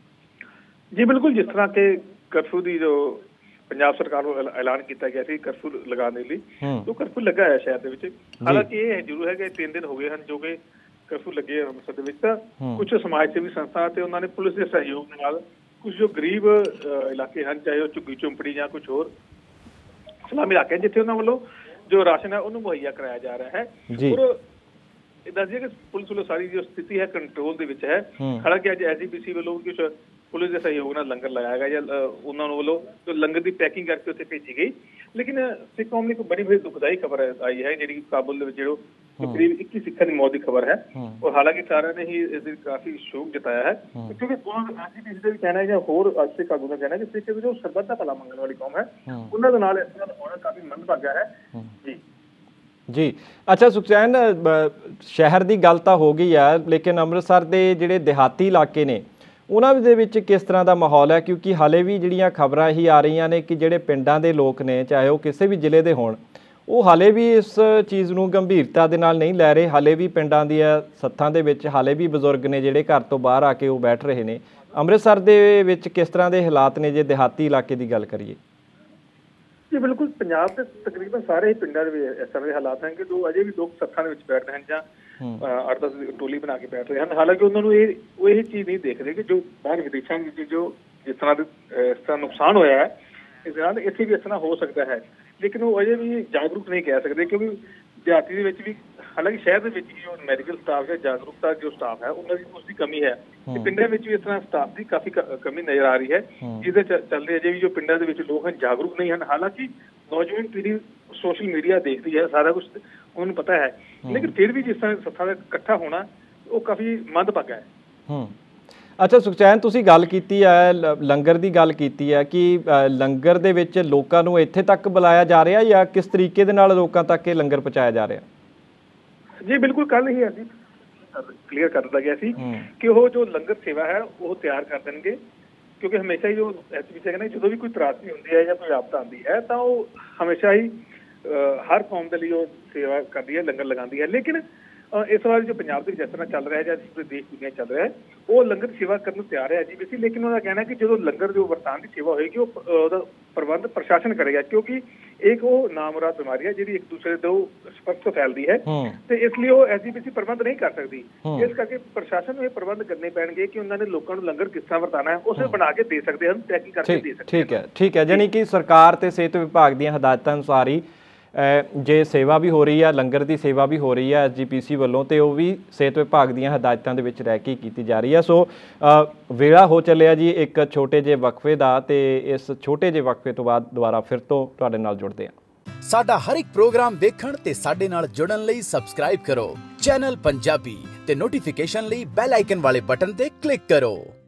ਜੀ ਬਿਲਕੁਲ, ਜਿਸ ਤਰ੍ਹਾਂ ਕਿ ਕਰਫਿਊ ਦੀ ਜੋ ਪੰਜਾਬ ਸਰਕਾਰ ਵੱਲੋਂ ਐਲਾਨ ਕੀਤਾ ਗਿਆ ਸੀ ਕਰਫਿਊ ਲਗਾਉਣ ਦੇ ਲਈ, ਉਹ ਕਰਫਿਊ ਲੱਗਾ ਹੈ ਸ਼ਹਿਰ ਦੇ ਵਿੱਚ। ਹਾਲਾਂਕਿ ਇਹ ਜ਼ਰੂਰ ਹੈ ਕਿ ਤਿੰਨ ਦਿਨ ਹੋ ਗਏ ਹਨ ਜੋ ਕਿ ਕਰਫਿਊ ਲੱਗੇ ਅੰਮ੍ਰਿਤਸਰ ਦੇ ਵਿੱਚ। ਤਾਂ ਕੁਝ ਸਮਾਜ ਸੇਵੀ ਸੰਸਥਾ ਤੇ ਉਹਨਾਂ ਨੇ ਪੁਲਿਸ ਦੇ ਸਹਿਯੋਗ ਨਾਲ ਕੁਝ ਜੋ ਗਰੀਬ ਇਲਾਕੇ ਹਨ, ਚਾਹੇ ਉਹ ਝੁੱਗੀ ਝੁੰਪੜੀ ਜਾਂ ਕੁਝ ਹੋਰ ਸਲਾਮੀ ਇਲਾਕੇ, ਜਿੱਥੇ ਉਹਨਾਂ ਵੱਲੋਂ ਜੋ ਰਾਸ਼ਨ ਹੈ ਉਹਨੂੰ ਮੁਹੱਈਆ ਕਰਾਇਆ ਜਾ ਰਿਹਾ ਹੈ। ਔਰ ਦੱਸਿਆ ਕਿ ਪੁਲਿਸ ਵੱਲੋਂ ਸਾਰੀ ਜੋ ਸਥਿਤੀ ਹੈ ਕੰਟਰੋਲ ਦੇ ਵਿੱਚ ਹੈ। ਹਾਲਾਂਕਿ ਅੱਜ ਐਸ ਜੀ ਪੀ ਸੀ ਵੱਲੋਂ ਕੁਝ ਪੁਲਿਸ ਦੇ ਸਹਿਯੋਗ ਨਾਲ ਲੰਗਰ ਲਾਇਆ ਗਿਆ ਜਾਂ ਉਹਨਾਂ ਨੂੰ ਵੱਲੋਂ ਜੋ ਲੰਗਰ ਦੀ ਪੈਕਿੰਗ ਕਰਕੇ ਉੱਥੇ ਭੇਜੀ ਗਈ। ਲੇਕਿਨ ਸਿੱਖ ਕੌਮ ਲਈ ਇੱਕ ਬੜੀ ਬੜੀ ਦੁਖਦਾਈ ਖਬਰ ਆਈ ਹੈ ਜਿਹੜੀ ਕਾਬੁਲ ਦੇ ਵਿੱਚ ਜੋ ਕਰੀਬ ਇੱਕੀ ਸਿੱਖਾਂ ਦੀ ਮੌਤ ਦੀ ਖਬਰ ਹੈ। ਔਰ ਹਾਲਾਂਕਿ ਸਾਰਿਆਂ ਨੇ ਹੀ ਇਸ ਦੀ ਕਾਫੀ ਸ਼ੋਕ ਜਤਾਇਆ ਹੈ ਕਿਉਂਕਿ ਐਸ ਜੀ ਪੀ ਸੀ ਦਾ ਵੀ ਕਹਿਣਾ ਹੈ ਜਾਂ ਹੋਰ ਸਿੱਖ ਆਗੂ ਦਾ ਕਹਿਣਾ ਹੈ ਕਿ ਸਿੱਖ ਜੋ ਸਰਬੱਤ ਦਾ ਭਲਾ ਮੰਗਣ ਵਾਲੀ ਕੌਮ ਹੈ, ਉਹਨਾਂ ਦੇ ਨਾਲ ਇਸ ਤਰ੍ਹਾਂ ਹੋਣਾ ਕਾਫੀ ਮੰਦਭਾਗਾ ਹੈ। ਜੀ ਜੀ ਅੱਛਾ ਸੁਖਚੈਨ, ਸ਼ਹਿਰ ਦੀ ਗੱਲ ਤਾਂ ਹੋ ਗਈ ਹੈ, ਲੇਕਿਨ ਅੰਮ੍ਰਿਤਸਰ ਦੇ ਜਿਹੜੇ ਦਿਹਾਤੀ ਇਲਾਕੇ ਨੇ ਉਹਨਾਂ ਦੇ ਵਿੱਚ ਕਿਸ ਤਰ੍ਹਾਂ ਦਾ ਮਾਹੌਲ ਹੈ? ਕਿਉਂਕਿ ਹਾਲੇ ਵੀ ਜਿਹੜੀਆਂ ਖਬਰਾਂ ਹੀ ਆ ਰਹੀਆਂ ਨੇ ਕਿ ਜਿਹੜੇ ਪਿੰਡਾਂ ਦੇ ਲੋਕ ਨੇ, ਚਾਹੇ ਉਹ ਕਿਸੇ ਵੀ ਜ਼ਿਲ੍ਹੇ ਦੇ ਹੋਣ, ਉਹ ਹਾਲੇ ਵੀ ਇਸ ਚੀਜ਼ ਨੂੰ ਗੰਭੀਰਤਾ ਦੇ ਨਾਲ ਨਹੀਂ ਲੈ ਰਹੇ। ਹਾਲੇ ਵੀ ਪਿੰਡਾਂ ਦੀਆਂ ਸੱਥਾਂ ਦੇ ਵਿੱਚ ਹਾਲੇ ਵੀ ਬਜ਼ੁਰਗ ਨੇ ਜਿਹੜੇ ਘਰ ਤੋਂ ਬਾਹਰ ਆ ਕੇ ਉਹ ਬੈਠ ਰਹੇ ਨੇ। ਅੰਮ੍ਰਿਤਸਰ ਦੇ ਵਿੱਚ ਕਿਸ ਤਰ੍ਹਾਂ ਦੇ ਹਾਲਾਤ ਨੇ ਜੇ ਦਿਹਾਤੀ ਇਲਾਕੇ ਦੀ ਗੱਲ ਕਰੀਏ? ਜੀ ਬਿਲਕੁਲ, ਪੰਜਾਬ ਦੇ ਤਕਰੀਬਨ ਸਾਰੇ ਹੀ ਪਿੰਡਾਂ ਦੇ ਇਸ ਤਰ੍ਹਾਂ ਦੇ ਹਾਲਾਤ ਹਨ ਕਿ ਜੋ ਅਜੇ ਵੀ ਲੋਕ ਸੱਥਾਂ ਦੇ ਵਿੱਚ ਬੈਠਦੇ ਹਨ ਜਾਂ ਅੱਠ ਦਸ ਟੋਲੀ ਬਣਾ ਕੇ ਬੈਠ ਰਹੇ ਹਨ। ਹਾਲਾਂਕਿ ਉਹਨਾਂ ਨੂੰ ਇਹ ਉਹ ਇਹ ਚੀਜ਼ ਨਹੀਂ ਦੇਖ ਰਹੇ ਕਿ ਜੋ ਬਾਹਰ ਵਿਦੇਸ਼ਾਂ ਵਿੱਚ ਜੋ ਜਿਸ ਤਰ੍ਹਾਂ ਦੇ ਇਸ ਤਰ੍ਹਾਂ ਨੁਕਸਾਨ ਹੋਇਆ ਹੈ, ਇਸ ਨਾਲ ਇੱਥੇ ਵੀ ਇਸ ਤਰ੍ਹਾਂ ਹੋ ਸਕਦਾ ਹੈ, ਲੇਕਿਨ ਉਹ ਅਜੇ ਵੀ ਜਾਗਰੂਕ ਨਹੀਂ ਕਹਿ ਸਕਦੇ, ਕਿਉਂਕਿ ਦਿਹਾਤੀ ਦੇ ਵਿੱਚ ਵੀ ਹਾਲਾਂਕਿ ਸ਼ਹਿਰ ਦੇ ਵਿੱਚ ਵੀ ਜੋ ਮੈਡੀਕਲ ਸਟਾਫ ਹੈ, ਜਾਗਰੂਕਤਾ ਜੋ ਸਟਾਫ ਹੈ ਉਹਨਾਂ ਦੀ ਉਸ ਦੀ ਕਮੀ ਹੈ। ਤੇ ਪਿੰਡਾਂ ਵਿੱਚ ਵੀ ਇਸ ਤਰ੍ਹਾਂ ਸਟਾਫ ਦੀ ਕਾਫੀ ਕਮੀ ਨਜ਼ਰ ਆ ਰਹੀ ਹੈ, ਜਿਹਦੇ ਚੱਲਦੇ ਅਜੇ ਵੀ ਜੋ ਪਿੰਡਾਂ ਦੇ ਵਿੱਚ ਲੋਕ ਹਨ ਜਾਗਰੂਕ ਨਹੀਂ ਹਨ। ਹਾਲਾਂਕਿ ਨੌਜਵਾਨ ਪੀੜ੍ਹੀ ਸੋਸ਼ਲ ਮੀਡੀਆ ਦੇਖਦੀ ਹੈ, ਸਾਰਾ ਕੁਛ ਉਹਨਾਂ ਨੂੰ ਪਤਾ ਹੈ, ਲੇਕਿਨ ਫਿਰ ਵੀ ਜਿਸ ਤਰ੍ਹਾਂ ਸੱਥਾਂ ਦਾ ਇਕੱਠਾ ਹੋਣਾ ਉਹ ਕਾਫੀ ਮੰਦਭਾਗਾ ਹੈ। ਹੂੰ ਅੱਛਾ ਸੁਖਚੈਨ, ਤੁਸੀਂ ਗੱਲ ਕੀਤੀ ਹੈ ਲੰਗਰ ਦੀ ਗੱਲ ਕੀਤੀ ਹੈ ਕਿ ਲੰਗਰ ਦੇ ਵਿੱਚ ਲੋਕਾਂ ਨੂੰ ਇੱਥੇ ਤੱਕ ਬੁਲਾਇਆ ਜਾ ਰਿਹਾ ਜਾਂ ਕਿਸ ਤਰੀਕੇ ਦੇ ਨਾਲ ਲੋਕਾਂ ਤੱਕ ਇਹ ਲੰਗਰ ਪਹੁੰਚਾਇਆ ਜਾ ਰਿਹਾ? ਜੀ ਬਿਲਕੁਲ, ਕੱਲ ਹੀ ਅਸੀਂ ਕਲੀਅਰ ਕਰ ਦਿੱਤਾ ਗਿਆ ਸੀ ਕਿ ਉਹ ਜੋ ਲੰਗਰ ਸੇਵਾ ਹੈ ਉਹ ਤਿਆਰ ਕਰ ਦੇਣਗੇ, ਕਿਉਂਕਿ ਹਮੇਸ਼ਾ ਹੀ ਜੋ ਐਸ ਪੀ ਸੀ ਕਹਿੰਦੇ ਜਦੋਂ ਵੀ ਕੋਈ ਤਰਾਸਦੀ ਹੁੰਦੀ ਹੈ ਜਾਂ ਕੋਈ ਆਪਦਾ ਆਉਂਦੀ ਹੈ ਤਾਂ ਉਹ ਹਮੇਸ਼ਾ ਹੀ ਹਰ ਕੌਮ ਦੇ ਲਈ ਉਹ ਸੇਵਾ ਕਰਦੀ ਹੈ, ਲੰਗਰ ਲਗਾਉਂਦੀ ਹੈ। ਲੇਕਿਨ ਇਸ ਵਾਰ ਜੋ ਪੰਜਾਬ ਦੇ ਵਿੱਚ ਇਸ ਤਰ੍ਹਾਂ ਚੱਲ ਰਿਹਾ ਜਾਂ ਪੂਰੇ ਦੇਸ਼ ਦੁਨੀਆ ਚੱਲ ਰਿਹਾ ਹੈ, ਉਹ ਲੰਗਰ ਸੇਵਾ ਕਰਨ ਨੂੰ ਤਿਆਰ ਹੈ ਐਸ ਜੀ ਪੀ ਸੀ, ਲੇਕਿਨ ਉਹਦਾ ਕਹਿਣਾ ਕਿ ਜਦੋਂ ਲੰਗਰ ਜੋ ਵਰਤਾਨ ਦੀ ਸੇਵਾ ਹੋਏਗੀ ਉਹ ਉਹਦਾ ਪ੍ਰਬੰਧ ਪ੍ਰਸ਼ਾਸਨ ਕਰੇਗਾ, ਕਿਉਂਕਿ ਇੱਕ ਉਹ ਨਾਮੁਰਾਦ ਬਿਮਾਰੀ ਹੈ ਜਿਹੜੀ ਇੱਕ ਦੂਸਰੇ ਤੋਂ ਸਪਰਸ਼ ਤੋਂ ਫੈਲਦੀ ਹੈ, ਤੇ ਇਸ ਲਈ ਉਹ ਐਸ ਜੀ ਪੀ ਸੀ ਪ੍ਰਬੰਧ ਨਹੀਂ ਕਰ ਸਕਦੀ। ਇਸ ਕਰਕੇ ਪ੍ਰਸ਼ਾਸਨ ਨੂੰ ਇਹ ਪ੍ਰਬੰਧ ਕਰਨੇ ਪੈਣਗੇ ਕਿ ਉਹਨਾਂ ਨੇ ਲੋਕਾਂ ਨੂੰ ਲੰਗਰ ਕਿਸ ਤਰ੍ਹਾਂ ਵਰਤਾਣਾ ਹੈ ਉਸੇ ਬਣਾ ਕੇ ਦੇ ਸਕਦੇ ਹਨ, ਪੈਕਿੰਗ ਕਰਕੇ ਦੇ ਸਕਦੇ। ਠੀਕ ਹੈ ਠੀਕ ਹੈ ਯਾਨੀ ਕਿ ਸਰਕਾਰ ਤੇ ਸਿਹਤ ਵਿਭਾਗ ਦੀਆਂ ਹਦਾਇਤਾਂ ਅਨੁਸਾਰ ਹੀ ਜੇ ਸੇਵਾ ਵੀ ਹੋ ਰਹੀ ਹੈ, ਲੰਗਰ ਦੀ ਸੇਵਾ ਵੀ ਹੋ ਰਹੀ ਹੈ ਐਸ ਜੀ ਪੀ ਸੀ ਵੱਲੋਂ, ਤੇ ਉਹ ਵੀ ਸਿਹਤ ਵਿਭਾਗ ਦੀਆਂ ਹਦਾਇਤਾਂ ਦੇ ਵਿੱਚ ਰਹਿ ਕੇ ਕੀਤੀ ਜਾ ਰਹੀ ਹੈ। ਸੋ ਵੇਲਾ ਹੋ ਚੱਲਿਆ ਜੀ ਇੱਕ ਛੋਟੇ ਜਿਹੇ ਵਕਫੇ ਦਾ, ਤੇ ਇਸ ਛੋਟੇ ਜਿਹੇ ਵਕਫੇ ਤੋਂ ਬਾਅਦ ਦੁਬਾਰਾ ਫਿਰ ਤੋਂ ਤੁਹਾਡੇ ਨਾਲ ਜੁੜਦੇ ਹਾਂ। ਸਾਡਾ ਹਰ ਇੱਕ ਪ੍ਰੋਗਰਾਮ ਦੇਖਣ ਤੇ ਸਾਡੇ ਨਾਲ ਜੁੜਨ ਲਈ ਸਬਸਕ੍ਰਾਈਬ ਕਰੋ ਚੈਨਲ ਪੰਜਾਬੀ ਤੇ ਨੋਟੀਫਿਕੇਸ਼ਨ ਲਈ ਬੈਲ ਆਈਕਨ ਵਾਲੇ ਬਟਨ ਤੇ ਕਲਿੱਕ ਕਰੋ।